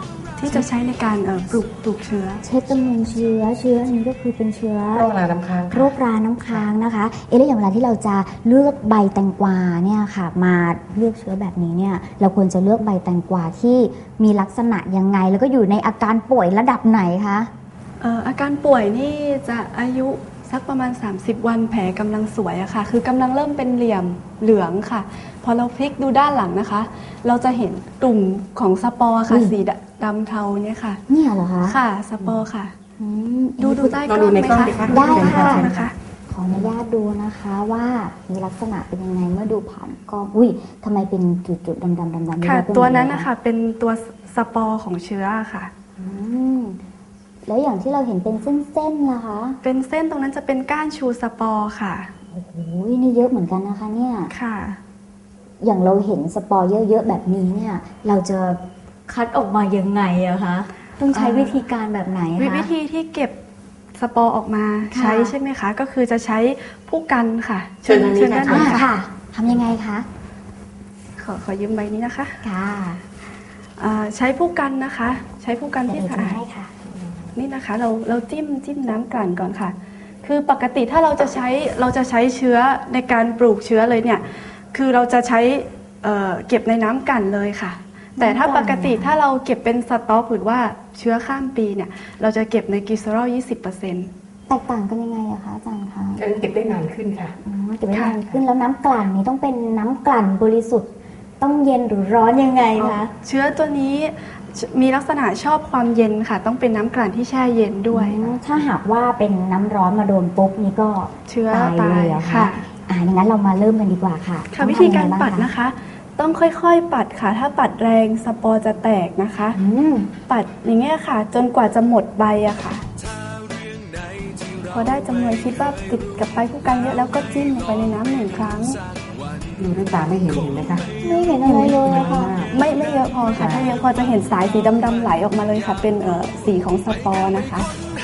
ที่จะใช้ในการเอ่อปลูกปลูกเชื้อเช็คจำนวนเชื้อเชื้ออันนี้ก็คือเป็นเชื้อโรคราน้ำค้างโรคราน้ำค้างนะคะเอ๊ะแล้วอย่างเวลาที่เราจะเลือกใบแตงกวาเนี่ยค่ะมาเลือกเชื้อแบบนี้เนี่ยเราควรจะเลือกใบแตงกวาที่มีลักษณะยังไงแล้วก็อยู่ในอาการป่วยระดับไหนคะเอ่ออาการป่วยนี่จะอายุสักประมาณสามสิบวันแผลกำลังสวยอะค่ะคือกำลังเริ่มเป็นเหลี่ยมเหลืองค่ะพอเราพลิกดูด้านหลังนะคะเราจะเห็นกลุ่มของสปอร์ค่ะสีดำเทาเนี่ยค่ะเนี่ยเหรอคะค่ะสปอร์ค่ะดูดูใต้กล้องไหมคะได้ค่ะนะคะขออนุญาตดูนะคะว่ามีลักษณะเป็นยังไงเมื่อดูผ่านกล้องอุ้ยทำไมเป็นจุดๆดำๆดำๆค่ะตัวนั้นนะคะเป็นตัวสปอร์ของเชื้อค่ะแล้วอย่างที่เราเห็นเป็นเส้นๆล่ะคะเป็นเส้นตรงนั้นจะเป็นก้านชูสปอร์ค่ะโอ้โหนี่เยอะเหมือนกันนะคะเนี่ยค่ะอย่างเราเห็นสปอร์เยอะๆแบบนี้เนี่ยเราจะคัดออกมายังไงอะคะต้องใช้วิธีการแบบไหนคะวิธีที่เก็บสปอร์ออกมาใช้ใช่ไหมคะก็คือจะใช้ผู้กันค่ะเชิญเชิญด้านนี้ค่ะทำยังไงคะขอขอยืมใบนี้นะคะค่ะใช้ผู้กันนะคะใช้ผู้กันที่สะอาดนี่นะคะเราเราจิ้มจิ้มน้ำกลั่นก่อนค่ะคือปกติถ้าเราจะใช้เราจะใช้เชื้อในการปลูกเชื้อเลยเนี่ยคือเราจะใช้เอ่อเก็บในน้ำกลั่นเลยค่ะแต่ถ้าปกติถ้าเราเก็บเป็นสต๊อกหรือว่าเชื้อข้ามปีเนี่ยเราจะเก็บในกลีเซอรอล ยี่สิบเปอร์เซ็นต์แตกต่างกันยังไงอะคะอาจารย์คะเก็บได้นานขึ้นค่ะอ๋อเก็บได้นานขึ้นแล้วน้ำกลั่นนี้ต้องเป็นน้ำกลั่นบริสุทธิ์ต้องเย็นหรือร้อนยังไงคะเชื้อตัวนี้มีลักษณะชอบความเย็นค่ะต้องเป็นน้ำกลั่นที่แช่เย็นด้วยถ้าหากว่าเป็นน้ำร้อนมาโดนปุ๊บนี่ก็เชื้อตายเลยค่ะอ่าอย่างนั้นเรามาเริ่มกันดีกว่าค่ะค่ะวิธีการปัดนะคะต้องค่อยๆปัดค่ะถ้าปัดแรงสปอร์จะแตกนะคะปัดอย่างเงี้ยค่ะจนกว่าจะหมดใบอะค่ะพอได้จำนวนคิดว่าติดกับใบคู่กันเยอะแล้วก็จิ้มลงไปในน้ำหนึ่งครั้งดูด้วยตาไม่เห็นเห็นไหมคะไม่เห็นอะไรเลยค่ะไม่ไม่เยอะพอค่ะถ้าเยอะพอจะเห็นสายสีดำๆไหลออกมาเลยค่ะเป็นเอ่อสีของสปอร์นะคะ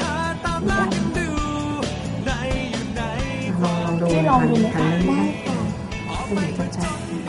ลองลองดูลองดูไหมคะได้ค่ะ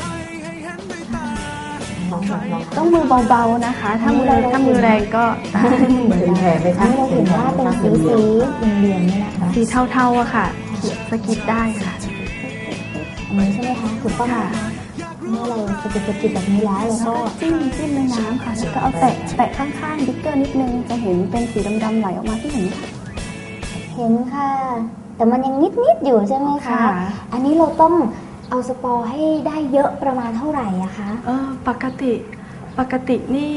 ต้องมือเบาๆนะคะถ้ามือถ้ามือแรงก็เหมือนแผลไหมคะเราเห็นว่าเป็นสีสีเหลี่ยมๆนี่นะคะสีเทาๆอะค่ะสกิดได้ค่ะอันนี้ใช่ไหมคะถูกต้องค่ะเมื่อเราสกิดสกิดแบบนี้แล้วเราก็จิ้มจิ้มในน้ำค่ะแล้วก็เอาแตะแตะข้างๆบิ๊กเกอร์นิดนึงจะเห็นเป็นสีดำๆไหลออกมาที่เห็นค่ะเห็นค่ะแต่มันยังนิดๆอยู่ใช่ไหมคะอันนี้เราต้องเอาสปอร์ให้ได้เยอะประมาณเท่าไหร่อะคะเออปกติปกตินี่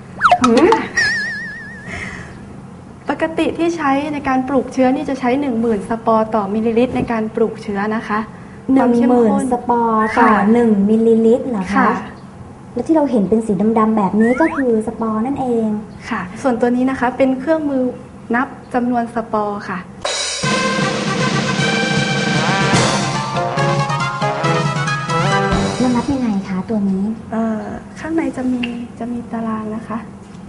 ปกติที่ใช้ในการปลูกเชื้อนี่จะใช้หนึ่งหมื่นสปอร์ต่อมิลลิลิตรในการปลูกเชื้อนะคะหนึ่งหมื่นสปอร์ต่อหนึ่งมิลลิลิตรเหรอคะแล้วที่เราเห็นเป็นสีดำๆแบบนี้ก็คือสปอร์นั่นเองค่ะส่วนตัวนี้นะคะเป็นเครื่องมือนับจำนวนสปอร์ค่ะแล้วนับยังไงคะตัวนี้เอ่อข้างในจะมีจะมีตารางนะคะ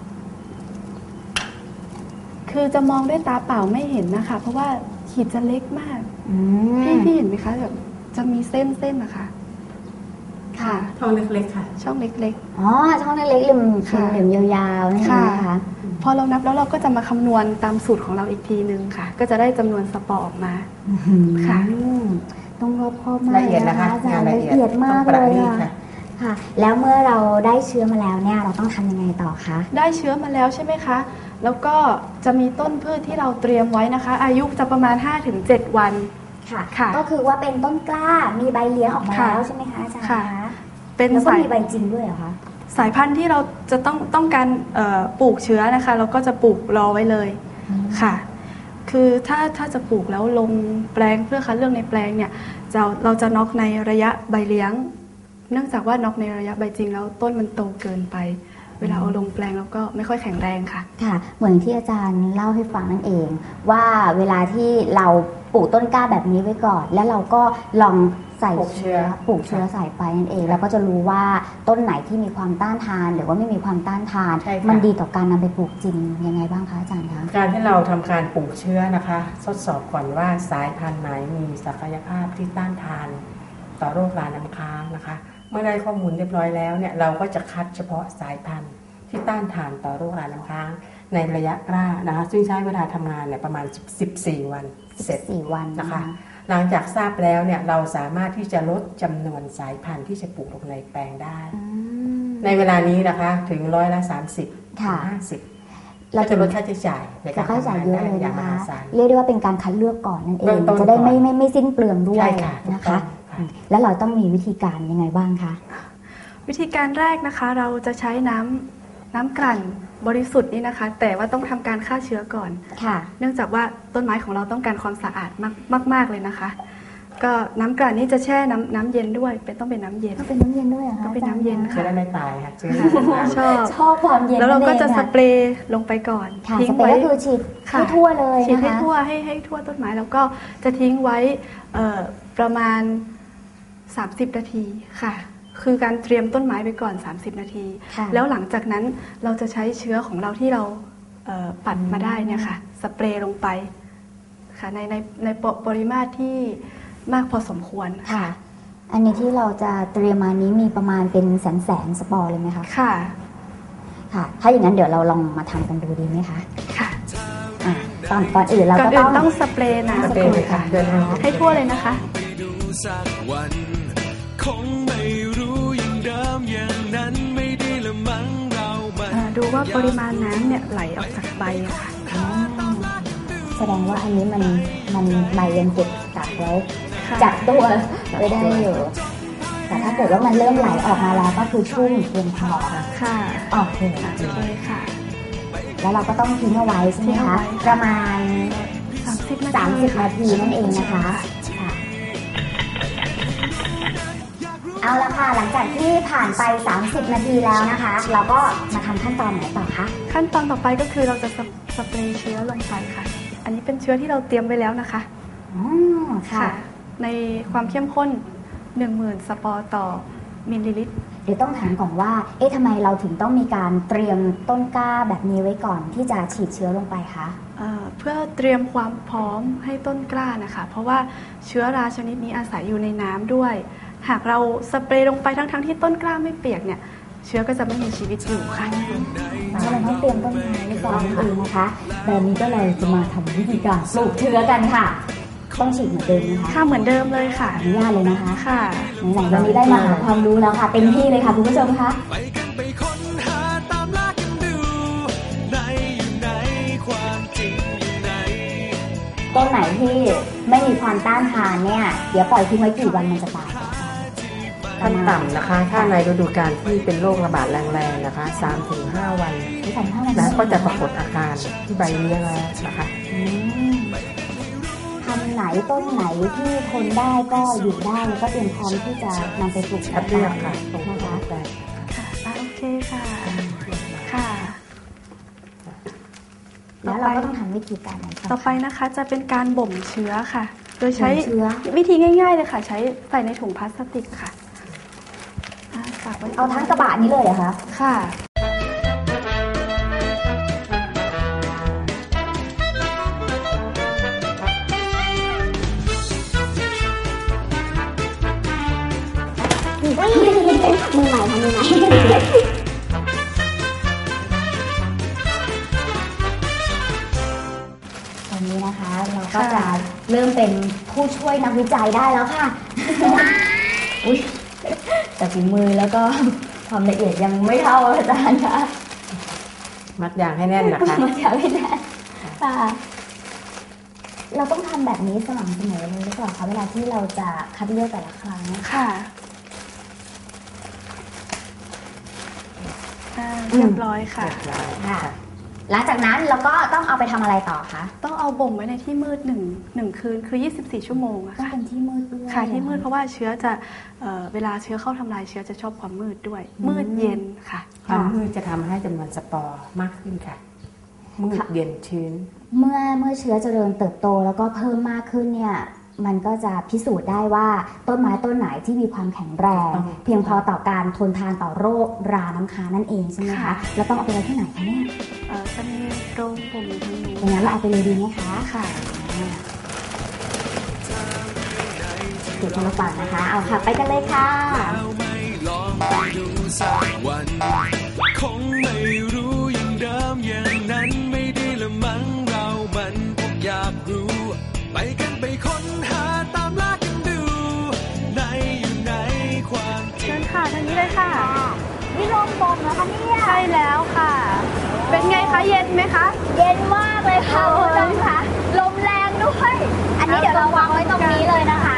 คือจะมองด้วยตาเปล่าไม่เห็นนะคะเพราะว่าขีดจะเล็กมากพี่พี่เห็นไหมคะแบบจะมีเส้นเส้นนะคะค่ะช่องเล็กๆค่ะช่องเล็กๆอ๋อช่องเล็กๆเหลี่ยมเหลี่ยมยาวๆนี่นะคะพอเรานับแล้วเราก็จะมาคำนวณตามสูตรของเราอีกทีนึงค่ะก็จะได้จำนวนสปอร์ออกมาค่ะต้องรอบคอบมากนะคะอาจารย์ละเอียดมากเลยค่ะค่ะแล้วเมื่อเราได้เชื้อมาแล้วเนี่ยเราต้องทำยังไงต่อคะได้เชื้อมาแล้วใช่ไหมคะแล้วก็จะมีต้นพืชที่เราเตรียมไว้นะคะอายุจะประมาณ ห้าถึงเจ็ด วันค่ะก็คือว่าเป็นต้นกล้ามีใบเลี้ยงออกมาแล้วใช่ไหมคะอาจารย์คะเป็นแล้วก็มีใบจริงด้วยเหรอคะสายพันธุ์ที่เราจะต้องต้องการปลูกเชื้อนะคะเราก็จะปลูกรอไว้เลยค่ะคือถ้าถ้าจะปลูกแล้วลงแปลงเพื่อคัดเลือกในแปลงเนี่ยจะเราจะน็อกในระยะใบเลี้ยงเนื่องจากว่าน็อกในระยะใบจริงแล้วต้นมันโตเกินไปเวลาเอาลงแปลงแล้วก็ไม่ค่อยแข็งแรงค่ะค่ะเหมือนที่อาจารย์เล่าให้ฟังนั่นเองว่าเวลาที่เราปลูกต้นกล้าแบบนี้ไว้ก่อนแล้วเราก็ลองใส่เชื้อปลูกเชื้อใส่ไปนั่นเองแล้วก็จะรู้ว่าต้นไหนที่มีความต้านทานหรือว่าไม่มีความต้านทานมันดีต่อการนำไปปลูกจริงยังไงบ้างคะอาจารย์คะการที่เราทำการปลูกเชื้อนะคะทดสอบก่อนว่าสายพันธุ์ไหนมีศักยภาพที่ต้านทานต่อโรคราน้ำค้างนะคะเมื่อได้ข้อมูลเรียบร้อยแล้วเนี่ยเราก็จะคัดเฉพาะสายพันธุ์ที่ต้านทานต่อโรคราน้ำค้างในระยะกล้านะคะซึ่งใช้เวลาทำงานเนี่ยประมาณสิบสี่วันเสร็จสี่วันนะคะนะคะหลังจากทราบแล้วเนี่ยเราสามารถที่จะลดจำนวนสายพันธุ์ที่จะปลูกลงในแปลงได้ ในเวลานี้นะคะถึงร้อยละสามสิบถึงห้าสิบเราจะลดค่าใช้จ่ายในการค่าใช้จ่ายเยอะเลยอย่างนะมคะหาศาลเรียกได้ว่าเป็นการคัดเลือกก่อนนั่นเอเบื้อง งต้นจะได้ไม่ก่อนไม่ไม่สิ้นเปลืองด้วยใช่ค่ะนะคะถูกต้องค่ะแล้วเราต้องมีวิธีการยังไงบ้างคะวิธีการแรกนะคะเราจะใช้น้ำน้ำกลั่นบริสุทธิ์นี่นะคะ แต่ว่าต้องทำการฆ่าเชื้อก่อนค่ะเนื่องจากว่าต้นไม้ของเราต้องการความสะอาดมากมากๆเลยนะคะ ก็น้ำกลั่นนี่จะแช่น้ำน้ำเย็นด้วยเป็นต้องเป็นน้ำเย็นต้องเป็นน้ำเย็นด้วยเหรอคะต้องเป็นน้ำเย็นเชื้อได้ไม่ตายค่ะเชื้อชอบชอบความเย็นแล้วเราก็จะนั่นสองเปรย์ลงไปก่อนค่ะทิ้งสเปรไว้ย์ก็คือฉีดค่ะทั่วๆเลยฉีดนะให้คะทั่วให้ให้ทั่วต้นไม้แล้วก็จะทิ้งไว้เอ่อประมาณสามสิบนาทีค่ะ คือการเตรียมต้นไม้ไปก่อนสามสิบนาทีค่ะแล้วหลังจากนั้นเราจะใช้เชื้อของเราที่เราเอ่อปัดมาได้เนี่ยค่ะสเปรย์ลงไปค่ะในในในปปริมาตรที่มากพอสมควรค่ะ อันนี้ที่เราจะเตรียมมานี้มีประมาณเป็นแสนแสนสปอร์เลยไหมคะค่ะค่ะ ถ้าอย่างนั้นเดี๋ยวเราลองมาทำกันดูดีไหมคะค่ะอ่ะตอนก่อนอื่นเราก่อนก็อื่ต้นองต้องสเปรย์น้ำสเปรย์เลยค่ะเดินทางให้ทั่วเลยนะคะไปดูสักวันคงไม่รู้อย่างเดิมอย่างนั้นไม่ได้ละมั้งเรามันอ่าดูว่าปริมาณน้ำเนี่ยไหลออกจากใบอะค่ะอ๋อแสดงว่าอันนี้มันมันใบยังเก็บกักไว้ค่ะจับตัวไว้ได้อยู่ แต่ถ้าเกิดว่ามันเริ่มไหลออกมาแล้วก็คือชุ่มเพียงพอค่ะค่ะโอเคโอเคค่ะแล้วเราก็ต้องทิ้งเอาไว้ใช่ไหมทิ้งเอาคะไว้ประมาณสามสิบนาทีสามสิบนาทีนั่นเองนะคะค่ะเอาละค่ะหลังจากที่ผ่านไปสามสิบนาทีแล้วนะคะ เราก็มาทำขั้นตอนไหนต่อคะขั้นตอนต่อไปก็คือเราจะสเปสเปรย์เชื้อลงไปค่ะ อันนี้เป็นเชื้อที่เราเตรียมไว้แล้วนะคะอ๋อค่ะในความเข้มข้น หนึ่งหมื่น สปอร์ต่อมิลลิลิตรเดี๋ยวต้องถามก่อนว่า เอ๊ะทำไมเราถึงต้องมีการเตรียมต้นกล้าแบบนี้ไว้ก่อนที่จะฉีดเชื้อลงไปคะเอ่อเพื่อเตรียมความพร้อมให้ต้นกล้านะคะ เพราะว่าเชื้อราชนิดนี้อาศัยอยู่ในน้ำด้วย หากเราสเปรย์ลงไปทั้งๆทที่ต้นกล้าไม่เปียกเนี่ยเชื้อก็จะไม่มีชีวิตอยู่ค่ะเพราะมันต้องเตรียมต้นไม้ไว้ก่อนนั่นเองนะคะแบบนี้ก็เลยจะมาทำวิธีการปลูกเชื้อกันค่ะ ต้องฉีดเหมือนเดิมนะคะค่ะเหมือนเดิมเลยค่ะอนุญาตเลยนะคะค่ะไหนๆวันนี้ได้มาหาความรู้แล้วค่ะเต็มที่เลยค่ะคุณผู้ชมคะไปกันไปค้นหาตามล่ากันดูไหนอยู่ไหนความจริงอยู่ไหนต้นไหนที่ไม่มีความต้านทานเนี่ยเดี๋ยวปล่อยทิ้งไว้กี่วันมันจะตายขั้นต่ำนะคะ ถ้าในฤดูกาลที่เป็นโรคระบาดแรงๆนะคะ สามถึงห้า วันที่สามห้าวันนะก็จะปรากฏอาการที่ใบเลี้ยงแล้วนะคะอืมพันธุ์ไหนต้นไหนที่ทนได้ก็อยู่ได้แล้วก็เตรียมพร้อมที่จะนำไปปลูกคัดเลือกค่ะตรงนะคะแต่อ่ะโอเคค่ะ ค่ะแล้วเราก็ต้องทำวิธีการไหนต่อไปนะคะจะเป็นการบ่มเชื้อค่ะ โดยใช้บ่มเชื้อวิธีง่ายๆเลยค่ะ ใช้ใส่ในถุงพลาสติกค่ะอ่ะฝากไว้เอาทั้งกระบะนี้เลยเหรอคะค่ะมือใหม่ค่ะมือใหม่ตอนนี้นะคะเราก็จะเริ่มเป็นผู้ช่วยนักวิจัยได้แล้วค่ะ อุ๊ยแต่ฝีมือแล้วก็ความละเอียดยังไม่เท่าอาจารย์ค่ะมัดยางให้แน่นนะคะมาจากไม่ได้ค่ะเราต้องทำแบบนี้สม่ำเสมอเลยหรือเปล่าคะเวลาที่เราจะคัดเลือกแต่ละครั้งค่ะอ่าเรียบร้อยค่ะค่ะ หลังจากนั้นเราก็ต้องเอาไปทำอะไรต่อคะต้องเอาบ่มไว้ในที่มืดหนึ่งหนึ่งคืนคือ ยี่สิบสี่ ชั่วโมงอะต้องค่ะเป็นที่มืดด้วยค่ะที่มืดเพราะว่าเชื้อจะเอ่อเวลาเชื้อเข้าทำลายเชื้อจะชอบความมืดด้วย มืดเย็นค่ะความมืดจะทำให้จำนวนสปอร์มากขึ้นค่ะ มืดเย็นชื้นเมื่อเมื่อเชื้อเจริญเติบโตแล้วก็เพิ่มมากขึ้นเนี่ยมันก็จะพิสูจน์ได้ว่าต้นไม้ต้นไหนที่มีความแข็งแรงต้องเพียงพอต่อการทนทานต่อโรคราน้ำค้างนั่นเองใช่ไหมคะค่ะแล้วต้องเอาไปไว้ที่ไหนคะเนี่ยเอ่อจะมีโรงบ่มอยู่ทางนู้นอย่างนั้นเราเอาไปเลยดีไหมคะค่ะติดมาก่อนนะคะ เอาค่ะไปกันเลยค่ะแล้วไม่ลองไปดูสักวันคงไม่รู้อย่างเดิมอย่างนั้นไม่ดีละมั้งเรามันคงอยากรู้ไปกันไปค้นหาตามล่ากันดูในอยู่ในความจริเชิงญค่ะทางนี้เลยค่ะนี่ลมบมนะคะเนี่ยใช่แล้วค่ะ เป็นไงคะเย็นไหมคะเย็นมากเลยค่ะคุณผู้ชมค่ะลมแรงด้วยอันนี้เดี๋ยวเราวางไว้ตรงนี้เลยนะคะ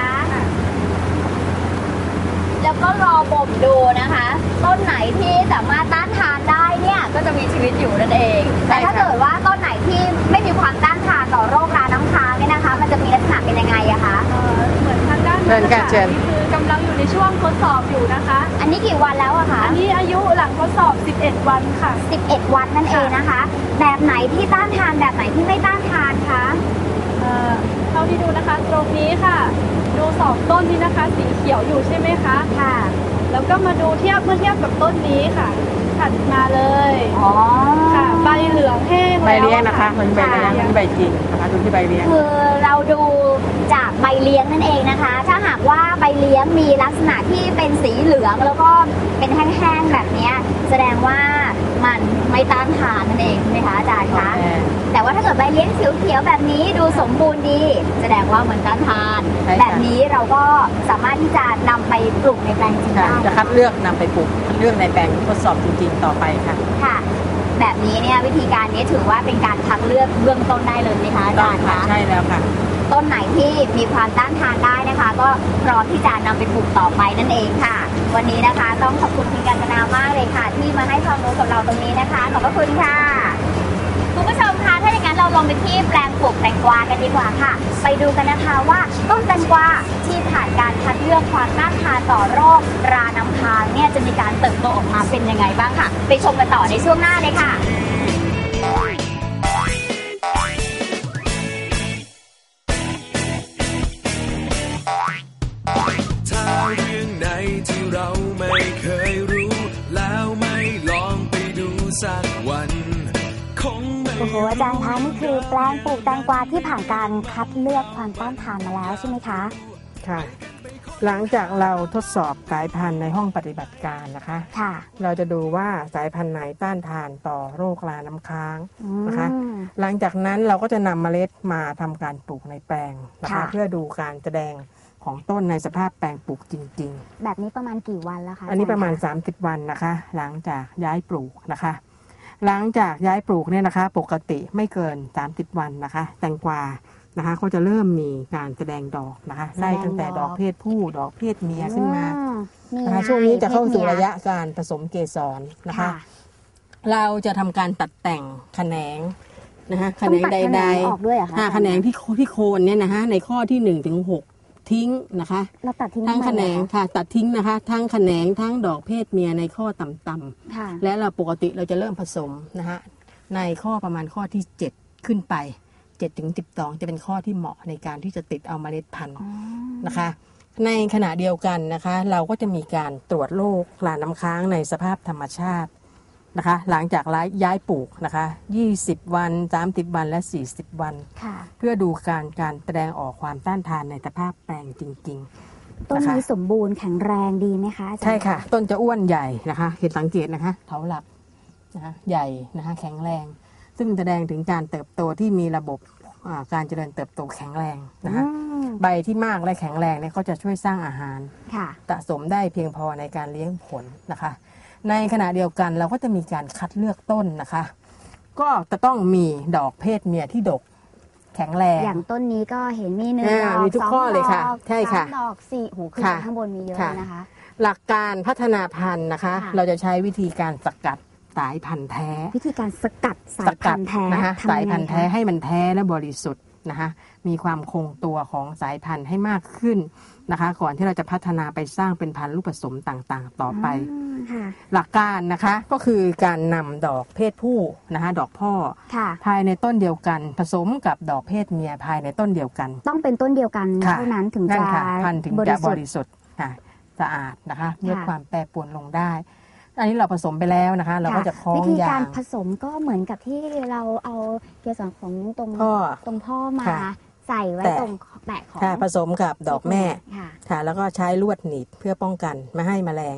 แล้วก็รอบ่มดูนะคะ ต้นไหนที่สามารถต้านทานได้เนี่ยก็จะมีชีวิตอยู่นั่นเอง แต่ถ้าเกิดว่าต้นไหนที่ไม่มีความต้านทานต่อโรคราน้ำค้างเนี่ยนะคะ มันจะมีลักษณะเป็นยังไงอะคะเอ่อเหมือนทางด้านเชิญค่ะเชิญนี่คือกำลังอยู่ในช่วงทดสอบอยู่นะคะอันนี้กี่วันแล้วอะคะอันนี้อายุหลังทดสอบ สิบเอ็ด วันค่ะสิบเอ็ดวันนั่นเองนะคะ แบบไหนที่ต้านทานแบบไหนที่ไม่ต้านทานคะเอ่อเท่าที่ดูนะคะ ตรงนี้ค่ะ ดูสองต้นนี้นะคะ สีเขียวอยู่ใช่ไหมคะค่ะแล้วก็มาดูเทียบเมื่อเทียบกับต้นนี้ค่ะ ถัดมาเลยอ๋อค่ะ ใบเหลืองแห้งใบแล้วเลี้ยงนะคะมันใบเลี้ยงมันใบจริงนะคะดูที่ใบเลี้ยงคือเราดูจากใบเลี้ยงนั่นเองนะคะ ถ้าหากว่าใบเลี้ยงมีลักษณะที่เป็นสีเหลืองแล้วก็เป็นแห้งๆแบบนี้แสดงว่ามันไม่ต้านทานนั่นเองใช่ไหมคะอาจารย์คะ แต่ว่าถ้าเกิดใบเลี้ยงเขียวๆแบบนี้ดูสมบูรณ์ดี แสดงว่ามันต้านทานใช่ค่ะแบบนี้เราก็สามารถที่จะนำไปปลูกในแปลงจริงค่ะได้จะคัดเลือกนำไปปลูกคัดเลือกในแปลงทดสอบจริงๆต่อไปค่ะค่ะ แบบนี้เนี่ยวิธีการนี้ถือว่าเป็นการคัดเลือกเบื้องต้นได้เลยไหมคะอาต้อจาง รย์ค่ะคะใช่แล้วค่ะต้นไหนที่มีความต้านทานได้นะคะ ก็พร้อมที่จะนำไปปลูกต่อไปนั่นเองค่ะ วันนี้นะคะต้องขอบคุณคุณกัญจนามากเลยค่ะ ที่มาให้ความรู้กับเราตรงนี้นะคะขอบพระคุณค่ะคุณผู้ชมคะถ้าอย่างนั้นเราลงไปที่แปลงปลูกแตงกวากันดีกว่าค่ะ ไปดูกันนะคะว่าต้นแตงกวาที่ผ่านการคัดเลือกความต้านทานต่อโรคราน้ำค้างเนี่ยจะมีการเติบโตออกมาเป็นยังไงบ้างค่ะ ไปชมกันต่อในช่วงหน้าเลยค่ะถ้าเรื่องไหนที่เราไม่เคยรู้ แล้วไม่ลองไปดูสักวันคงไม่โอ้โหอาจารย์คะนี่คือแปลงปลูกแตงกวาที่ผ่านการคัดเลือกความต้านทานมาแล้วใช่ไหมคะค่ะ หลังจากเราทดสอบสายพันธุ์ในห้องปฏิบัติการนะคะค่ะเราจะดูว่าสายพันธุ์ไหนต้านทานต่อโรคราน้ำค้างนะคะอืมหลังจากนั้นเราก็จะนำเมล็ดมาทำการปลูกในแปลงนะคะค่ะเพื่อดูการแสดงของต้นในสภาพแปลงปลูกจริงแบบนี้ประมาณกี่วันแล้วคะๆ อันนี้ประมาณอจย์คสามสิบ วันนะคะ หลังจากย้ายปลูกนะคะ หลังจากย้ายปลูกเนี่ยนะคะ ปกติไม่เกินสามสิบวันนะคะ แตงกวานะคะก็จะเริ่มมีการแสดงดอกนะคะได้ตั้งแต่ดอกเพศผู้ดอกเพศเมียขึ้นมาอืมมีนะคะนาช่วงนี้จะเข้าสู่พศมีระยะการผสมเกสรนะคะค่ะเราจะทำการตัดแต่งแขนงนะคะแขต้องนงตัดใแขนดงออกด้วยเหรอคะๆค่ะแขนงที่โคที่โคนเนี่ยนะคะในข้อที่หนึ่งถึงหกทิ้งนะคะเราตัดทิ้งทั้งทำไมแขนงอะคะค่ะตัดทิ้งนะคะ ทั้งแขนงทั้งดอกเพศเมียในข้อต่ำๆค่ะและเราปกติเราจะเริ่มผสมนะคะในข้อประมาณข้อที่เจ็ดขึ้นไปเจ็ดถึงสิบสองจะเป็นข้อที่เหมาะในการที่จะติดเอาเมล็ดพันธุ์นะคะ ในขณะเดียวกันนะคะ เราก็จะมีการตรวจโรคราน้ำค้างในสภาพธรรมชาตินะคะ หลังจากย้ายปลูกนะคะยี่สิบวันสามสิบวันและสี่สิบวันค่ะเพื่อดูการการแสดงออกความต้านทานในสภาพแปลงจริงๆต้นนะคะนี้สมบูรณ์แข็งแรงดีไหมคะอาจารย์ใช่ค่ะ ต้นจะอ้วนใหญ่นะคะ เห็นสังเกตนะคะเถาหลักนะคะใหญ่นะคะแข็งแรง ซึ่งแสดงถึงการเติบโตที่มีระบบอ่าการเจริญเติบโตแข็งแรงนะคะอืมใบที่มากและแข็งแรงเนี่ยเขาจะช่วยสร้างอาหารค่ะสะสมได้เพียงพอในการเลี้ยงผลนะคะ ในขณะเดียวกันเราก็จะมีการคัดเลือกต้นนะคะ ก็จะต้องมีดอกเพศเมียที่ดกแข็งแรงอย่างต้นนี้ก็เห็นมีหนึ่งอ่าดอกมีทุกสงข้อเลยค่ะดอกใช่ค่ะสามดอกสี่หูขึ้นค่ะไปข้างบนมีเยอะค่ะเลยนะคะหลักการพัฒนาพันธุ์นะคะค่ะเราจะใช้วิธีการสกัดสายพันธุ์แท้วิธีการสกัดสาสยกัพัดนธุ์แท้นะคะทำสายยังไงพันธุ์แท้คะให้มันแท้และบริสุทธิ์นะคะมีความคงตัวของสายพันธุ์ให้มากขึ้นนะคะ ก่อนที่เราจะพัฒนาไปสร้างเป็นพันธุ์ลูกผสมต่างๆ ต่อไปอืมค่ะหลักการนะคะก็คือการนำดอกเพศผู้นะคะดอกพ่อค่ะภายในต้นเดียวกัน ผสมกับดอกเพศเมียภายในต้นเดียวกันต้องเป็นต้นเดียวกันค่ะเท่านั้นถึงนั่จะนค่ะพันธุ์ถึงบจะริบสุทธิ์ริสุทธิ์ค่ะสะอาดนะคะลดค่ะความแปรปรวนลงได้ อันนี้เราผสมไปแล้วนะคะ เราก็จะคล้อวิงธียาการงผสมก็เหมือนกับที่เราเอาเกสรของตรงพ่อตรงพ่อมาค่ะใส่ไว้แตะตรงแปะของค่ะผสมกับดอกแม่ค่ะค่ะแล้วก็ใช้ลวดหนีบเพื่อป้องกันไม่ให้แมลง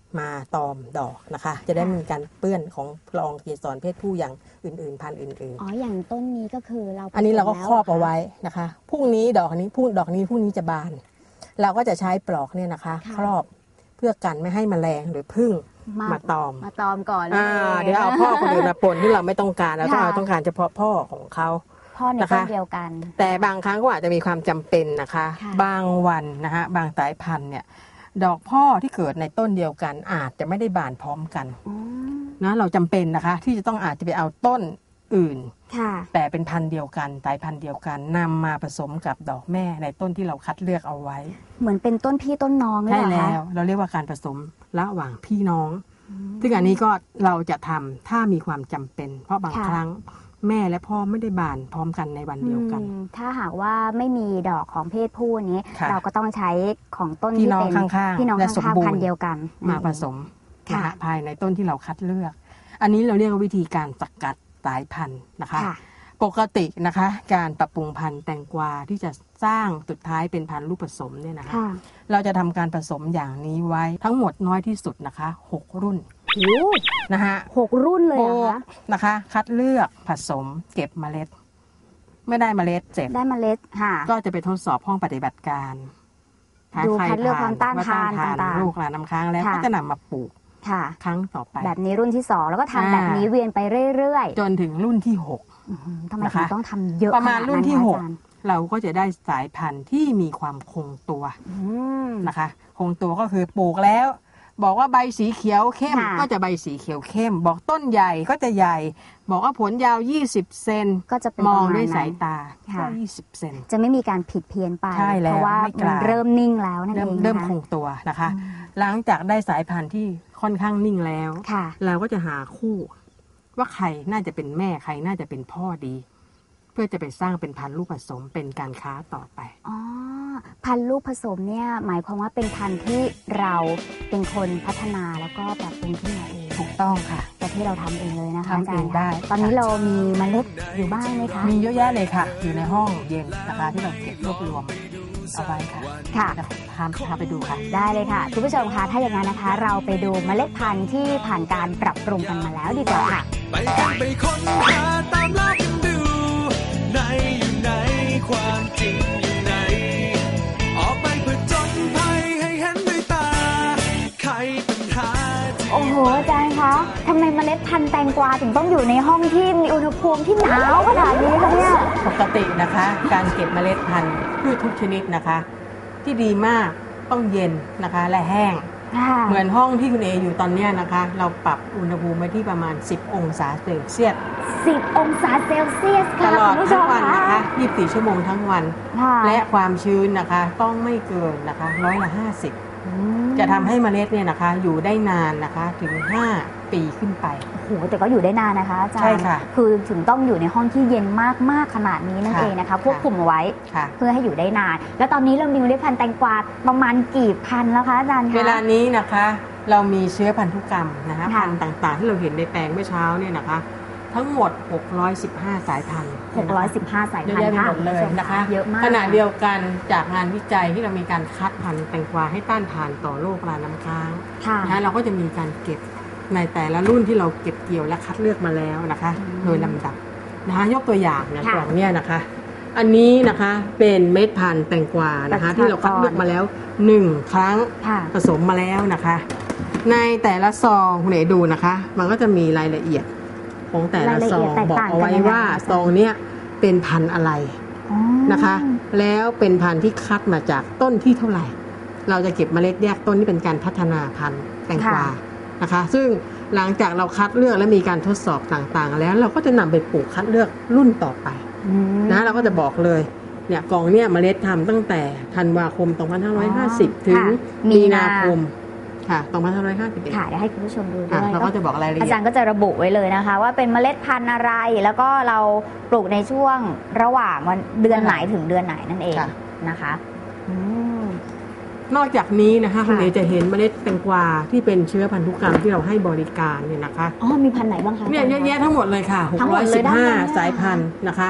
มาตอมดอกนะคะ จะได้มีการเปื้อนของละอองเกสรเพศผู้อย่างอื่นๆพันธุ์อื่นๆอ๋ออย่างต้นนี้ก็คือเราอัอันนี้เราก็ครอบเอาไว้นะคะพรุ่งนี้ดอกนี้พรุ่งดอกนี้พรุ่งนี้จะบาน เราก็จะใช้ปลอกเนี่ยนะคะ ครอบเพื่อกันไม่ให้แมลงหรือผึ้งมาตอมมาตอมก่อนอ่าเดี๋ยวเอาพ่อคนอื่นมาปนที่เราไม่ต้องการเราต้องเอาต้องการเฉพาะพ่อของเขาพ่อในต้นเดียวกันแต่บางครั้งก็อาจจะมีความจำเป็นนะคะบางวันนะคะบางสายพันธุ์เนี่ยดอกพ่อที่เกิดในต้นเดียวกันอาจจะไม่ได้บานพร้อมกันนะเราจำเป็นนะคะที่จะต้องอาจจะไปเอาต้นอื่นแต่เป็นพันธุ์เดียวกันสายพันธุ์เดียวกันนำมาผสมกับดอกแม่ในต้นที่เราคัดเลือกเอาไว้เหมือนเป็นต้นพี่ต้นน้องเลยเหรอคะใช่แล้วเราเรียกว่าการผสมระหว่างพี่น้องซึ่งอันนี้ก็เราจะทำถ้ามีความจำเป็นเพราะบางครั้งแม่และพ่อไม่ได้บานพร้อมกันในวันเดียวกันถ้าหากว่าไม่มีดอกของเพศผู้นี้เราก็ต้องใช้ของต้นที่เป็นพี่น้องข้างๆพันธุ์เดียวกันมาผสมภายในต้นที่เราคัดเลือกอันนี้เราเรียกว่าวิธีการสกัดสายพันธุ์นะคะปกตินะคะการปรับปรุงพันธุ์แตงกวาที่จะสร้างสุดท้ายเป็นพันธุ์ลูกผสมเนี่ยนะคะเราจะทำการผสมอย่างนี้ไว้ทั้งหมดน้อยที่สุดนะคะหกรุ่นนะคะหกรุ่นเลยเหรอคะนะคะคัดเลือกผสมเก็บเมล็ดไม่ได้เมล็ดเสร็จได้เมล็ดค่ะก็จะไปทดสอบห้องปฏิบัติการดูคัดเลือกความต้านทานต่างๆลูกหลานน้ำค้างแล้วก็จะนำมาปลูกครั้งต่อไปแบบนี้รุ่นที่สองแล้วก็ทำแบบนี้เวียนไปเรื่อยๆจนถึงรุ่นที่หกทำไมถึงต้องทำเยอะประมาณรุ่นที่หกเราก็จะได้สายพันธุ์ที่มีความคงตัวนะคะคงตัวก็คือปลูกแล้วบอกว่าใบสีเขียวเข้มก็จะใบสีเขียวเข้มบอกต้นใหญ่ก็จะใหญ่บอกว่าผลยาวยี่สิบเซนก็จะมองด้วยสายตาก็ยี่สิบเซนจะไม่มีการผิดเพี้ยนไปเพราะว่ามันเริ่มนิ่งแล้วนั่นเองเริ่มคงตัวนะคะหลังจากได้สายพันธุ์ที่ค่อนข้างนิ่งแล้วเราก็จะหาคู่ว่าใครน่าจะเป็นแม่ใครน่าจะเป็นพ่อดีเพื่อจะไปสร้างเป็นพันธุ์ลูกผสมเป็นการค้าต่อไปอ๋อพันธุ์ลูกผสมเนี่ยหมายความว่าเป็นพันธุ์ที่เราเป็นคนพัฒนาแล้วก็ปรับปรุงขึ้นมาเองถูกต้องค่ะแต่ที่เราทำเองเลยนะคะทำเองได้ตอนนี้เรามีเมล็ดอยู่บ้างไหมคะมีเยอะแยะเลยค่ะอยู่ในห้องเย็นนะคะที่เราเก็บรวบรวมเอาไว้ค่ะค่ะพาพาไปดูค่ะได้เลยค่ะคุณผู้ชมคะถ้าอย่างนั้นนะคะเราไปดูเมล็ดพันธุ์ที่ผ่านการปรับปรุงกันมาแล้วดีกว่าค่ะไปกันไปค้นหาตามล่ากันดูไหนอยู่ไหนความจริงอยู่ไหนออกไปเพื่อจนภัยให้เห็นด้วยตาใครปัญหาโอ้โหอาจารย์คะทำไมเมล็ดพันธุ์แตงกวาถึงต้องอยู่ในห้องที่มีอุณหภูมิที่หนาวขนาดนี้คะเนี่ยปกตินะคะการเก็บเมล็ดพันธุ์พืชทุกชนิดนะคะที่ดีมากต้องเย็นนะคะและแห้งเหมือนห้องที่คุณเออยู่ตอนนี้นะคะเราปรับอุณหภูมิไว้ที่ประมาณสิบองศาเซลเซียสสิบองศาเซลเซียสตลอดทั้งวันนะคะยี่สิบสี่ชั่วโมงทั้งวันและความชื้นนะคะต้องไม่เกินนะคะร้อยละห้าสิบจะทำให้เมล็ดเนี่ยนะคะอยู่ได้นานนะคะถึงห้าปีขึ้นไปโอ้โหแต่ก็อยู่ได้นานนะคะอาจารย์ใช่ค่ะคือถึงต้องอยู่ในห้องที่เย็นมากๆขนาดนี้นั่นเองนะคะควบคุมเอาไว้เพื่อให้อยู่ได้นานแล้วตอนนี้เรามีเมล็ดพันธุ์แตงกวาประมาณกี่พันแล้วคะอาจารย์คะเวลานี้นะคะเรามีเชื้อพันธุกรรมนะคะพันธุ์ต่างๆที่เราเห็นในแปลงเมื่อเช้าเนี่ยนะคะทั้งหมดหกร้อยสิบห้าสายพันธุ์หกร้อยสิบห้าสายพันธุ์เยอะแยะหมดเลยนะคะเยอะมากขณะเดียวกันจากงานวิจัยที่เรามีการคัดพันธุ์แตงกวาให้ต้านทานต่อโรคราน้ำค้างนะคะเราก็จะมีการเก็บในแต่ละรุ่นที่เราเก็บเกี่ยวและคัดเลือกมาแล้วนะคะโดยลำดับนะคะยกตัวอย่างนะกล่องเนี่ยนะคะอันนี้นะคะเป็นเม็ดพันธุ์แตงกวานะคะที่เราคัดเลือกมาแล้วหนึ่งครั้งผสมมาแล้วนะคะในแต่ละซองคุณเอ๋ดูนะคะมันก็จะมีรายละเอียดของแต่ละซองบอกเอาไว้ว่าซองเนี้ยเป็นพันธุ์อะไรนะคะแล้วเป็นพันธุ์ที่คัดมาจากต้นที่เท่าไหร่เราจะเก็บเมล็ดแยกต้นนี่เป็นการพัฒนาพันธุ์แตงกวานะคะซึ่งหลังจากเราคัดเลือกและมีการทดสอบต่างๆแล้วเราก็จะนำไปปลูกคัดเลือกรุ่นต่อไปนะเราก็จะบอกเลยเนี่ยกล่องเนี่ยเมล็ดทำตั้งแต่ธันวาคมสองพันห้าร้อยห้าสิบถึงมีนาคมค่ะสองพันห้าร้อยห้าสิบเอ็ดค่ะเดี๋ยวให้คุณผู้ชมดูด้วยเราก็จะบอกรายละเอียดอาจารย์ก็จะระบุไว้เลยนะคะว่าเป็นเมล็ดพันธุ์อะไรแล้วก็เราปลูกในช่วงระหว่างวันเดือนไหนถึงเดือนไหนนั่นเองนะคะนอกจากนี้นะคะคุณเอจะเห็นเมล็ดแตงกวาที่เป็นเชื้อพันธุกรรมที่เราให้บริการเนี่ยนะคะอ๋อมีพันธุ์ไหนบ้างคะเนี่ยเยอะแยะทั้งหมดเลยค่ะหกร้อยสิบห้าสายพันธุ์นะคะ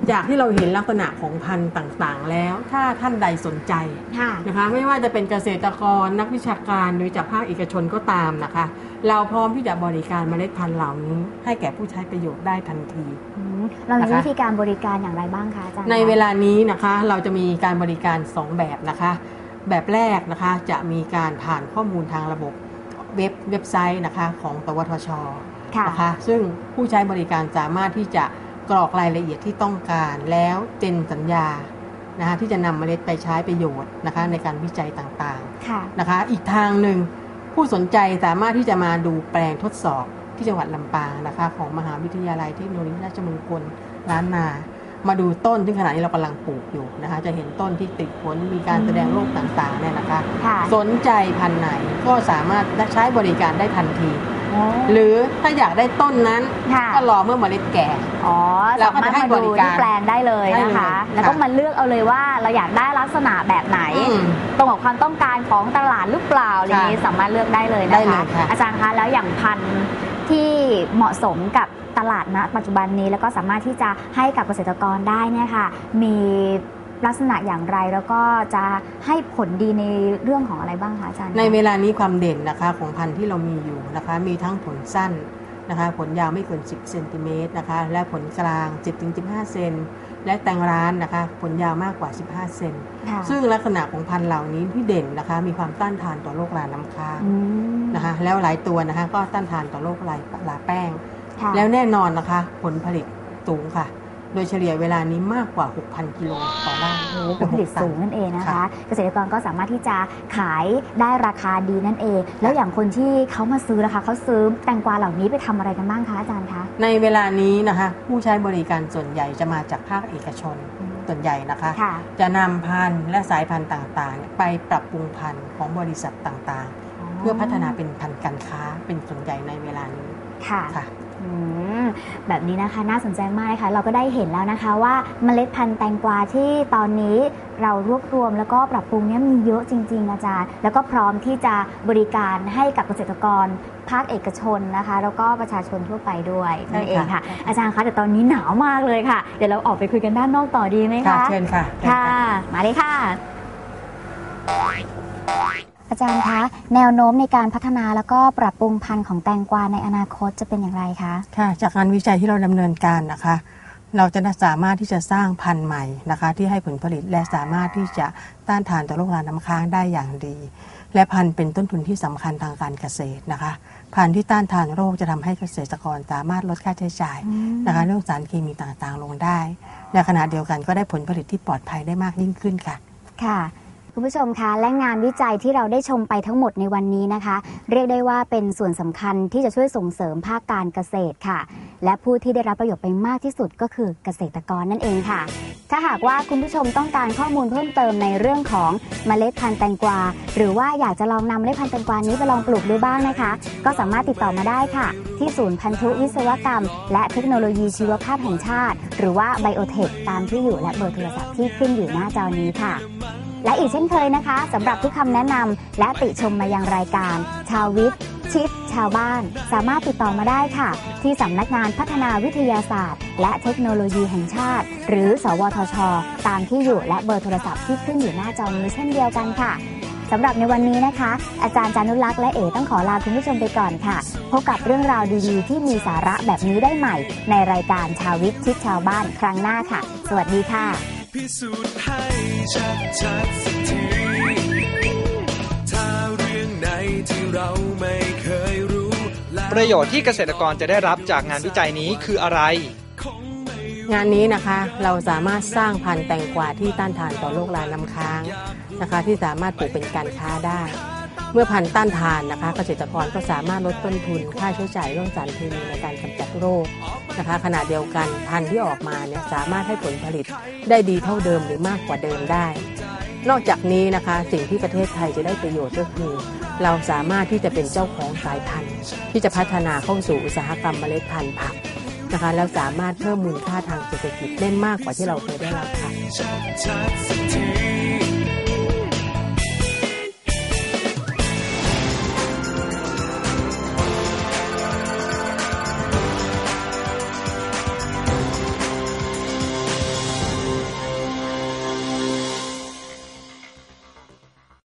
จากที่เราเห็นลักษณะของพันธุ์ต่างๆแล้วถ้าท่านใดสนใจนะคะไม่ว่าจะเป็นเกษตรกรนักวิชาการหรือจากภาคเอกชนก็ตามนะคะเราพร้อมที่จะบริการเมล็ดพันธุ์เหล่านี้ให้แก่ผู้ใช้ประโยชน์ได้ทันทีเรามีวิธีการบริการอย่างไรบ้างคะอาจารย์ในเวลานี้นะคะเราจะมีการบริการสองแบบนะคะแบบแรกนะคะจะมีการผ่านข้อมูลทางระบบเว็บเว็บไซต์นะคะของสวทช.นะคะซึ่งผู้ใช้บริการสามารถที่จะกรอกรายละเอียดที่ต้องการแล้วเซ็นสัญญานะคะที่จะนำเมล็ดไปใช้ประโยชน์นะคะในการวิจัยต่างๆนะคะอีกทางหนึ่งผู้สนใจสามารถที่จะมาดูแปลงทดสอบที่จังหวัดลำปางนะคะของมหาวิทยาลัยเทคโนโลยีราชมงคลล้านนามาดูต้นที่ขณะนี้เรากำลังปลูกอยู่นะคะจะเห็นต้นที่ติดผลมีการแสดงโรคต่างๆเนี่ยนะคะสนใจพันธุ์ไหนก็สามารถใช้บริการได้ทันทีหรือถ้าอยากได้ต้นนั้นก็รอเมื่อเมล็ดแก่อ๋อสามารถมาดูที่แปลงได้เลยนะคะแล้วก็มาเลือกเอาเลยว่าเราอยากได้ลักษณะแบบไหนตรงกับความต้องการของตลาดหรือเปล่าอะไรนี้สามารถเลือกได้เลยนะคะอาจารย์คะแล้วอย่างพันธุ์ที่เหมาะสมกับตลาดณปัจจุบันนี้แล้วก็สามารถที่จะให้กับเกษตรกรได้เนี่ยค่ะมีลักษณะอย่างไรแล้วก็จะให้ผลดีในเรื่องของอะไรบ้างคะอาจารย์ในเวลานี้ความเด่นนะคะของพันธุ์ที่เรามีอยู่นะคะมีทั้งผลสั้นนะคะผลยาวไม่เกินสิบเซนติเมตรนะคะและผลกลาง สิบถึงสิบห้า เซนและแตงร้านนะคะผลยาวมากกว่าสิบห้าเซนซึ่งลักษณะของพันธุ์เหล่านี้ที่เด่นนะคะมีความต้านทานต่อโรคราน้ำค้างนะคะแล้วหลายตัวนะคะก็ต้านทานต่อโรคลายลาแป้งแล้วแน่นอนนะคะผลผลิตสูงค่ะโดยเฉลี่ยเวลานี้มากกว่า หกพัน กิโลต่อไร่ผลผลิตสูงนั่นเองนะคะเกษตรกรก็สามารถที่จะขายได้ราคาดีนั่นเองแล้วอย่างคนที่เขามาซื้อนะคะเขาซื้อแตงกวาเหล่านี้ไปทำอะไรกันบ้างคะอาจารย์คะในเวลานี้นะคะผู้ใช้บริการส่วนใหญ่จะมาจากภาคเอกชนส่วนใหญ่นะคะจะนำพันธุ์และสายพันธุ์ต่างๆไปปรับปรุงพันธุ์ของบริษัทต่างๆเพื่อพัฒนาเป็นพันธุ์การค้าเป็นส่วนใหญ่ในเวลานี้ค่ะแบบนี้นะคะน่าสนใจมากค่ะเราก็ได้เห็นแล้วนะคะว่าเมล็ดพันธุ์แตงกวาที่ตอนนี้เรารวบรวมแล้วก็ปรับปรุงนี้มีเยอะจริงๆอาจารย์แล้วก็พร้อมที่จะบริการให้กับเกษตรกรภาคเอกชนนะคะแล้วก็ประชาชนทั่วไปด้วยนั่นเองค่ะอาจารย์คะแต่ตอนนี้หนาวมากเลยค่ะเดี๋ยวเราออกไปคุยกันด้านนอกต่อดีไหมคะเชิญค่ะค่ะมาเลยค่ะอาจารย์คะแนวโน้มในการพัฒนาแล้วก็ปรับปรุงพันธุ์ของแตงกวาในอนาคตจะเป็นอย่างไรคะค่ะจากงานวิจัยที่เราดำเนินการนะคะเราจะสามารถที่จะสร้างพันธุ์ใหม่นะคะที่ให้ผลผลิตและสามารถที่จะต้านทานต่อโรคราน้ำค้างได้อย่างดีและพันธุ์เป็นต้นทุนที่สำคัญทางการเกษตรนะคะพันธุ์ที่ต้านทานโรคจะทำให้เกษตรกรสามารถลดค่าใช้จ่ายนะคะเรื่องสารเคมีต่างๆลงได้ในขณะเดียวกันก็ได้ผลผลิตที่ปลอดภัยได้มากยิ่งขึ้นค่ะค่ะคุณผู้ชมคะและงานวิจัยที่เราได้ชมไปทั้งหมดในวันนี้นะคะเรียกได้ว่าเป็นส่วนสำคัญที่จะช่วยส่งเสริมภาคการเกษตรค่ะและผู้ที่ได้รับประโยชน์ไปมากที่สุดก็คือเกษตรกรนั่นเองค่ะถ้าหากว่าคุณผู้ชมต้องการข้อมูลเพิ่มเติมในเรื่องของเมล็ดพันธุ์แตงกวาหรือว่าอยากจะลองนำเมล็ดพันธุ์แตงกวานี้ไปลองปลูกดูบ้างนะคะก็สามารถติดต่อมาได้ค่ะที่ศูนย์พันธุวิศวกรรมและเทคโนโลยีชีวภาพแห่งชาติหรือว่าไบโอเทคตามที่อยู่และเบอร์โทรศัพท์ที่ขึ้นอยู่หน้าจอนี้ค่ะและอีกเช่นเคยนะคะสำหรับทุกคำแนะนำและติชมมายังรายการชาววิทย์ชิดชาวบ้านสามารถติดต่อมาได้ค่ะที่สำนักงานพัฒนาวิทยาศาสตร์และเทคโนโลยีแห่งชาติหรือสวทช.ตามที่อยู่และเบอร์โทรศัพท์ที่ขึ้นอยู่หน้าจอนี้เช่นเดียวกันค่ะสำหรับในวันนี้นะคะอาจารย์จานุลักษณ์และเอ๋ต้องขอลาคุณผู้ชมไปก่อนค่ะพบกับเรื่องราวดีๆที่มีสาระแบบนี้ได้ใหม่ในรายการชาววิทย์ชิดชาวบ้านครั้งหน้าค่ะสวัสดีค่ะพิสูจน์ให้ชัดชัดสักทีถ้าเรื่องไหนที่เราไม่เคยรู้ประโยชน์ที่เกษตรกรจะได้รับจากงานวิจัยนี้คืออะไรงานนี้นะคะเราสามารถสร้างพันธุ์แตงกวาที่ต้านทานต่อโรคราน้ำค้างนะคะที่สามารถปลูกเป็นการค้าได้เมื่อพันธุ์ต้านทานนะคะเกษตรกรก็สามารถลดต้นทุนค่าใช้จ่ายเรื่องสารเคมีในการกำจัดโรคนะคะขณะเดียวกันพันธุ์ที่ออกมาเนี่ยสามารถให้ผลผลิตได้ดีเท่าเดิมหรือมากกว่าเดิมได้นอกจากนี้นะคะสิ่งที่ประเทศไทยจะได้ประโยชน์ก็คือเราสามารถที่จะเป็นเจ้าของสายพันธุ์ที่จะพัฒนาเข้าสู่อุตสาหกรรมเมล็ดพันธุ์ผักนะคะแล้วสามารถเพิ่มมูลค่าทางเศรษฐกิจได้มากกว่าที่เราเคยได้รับค่ะ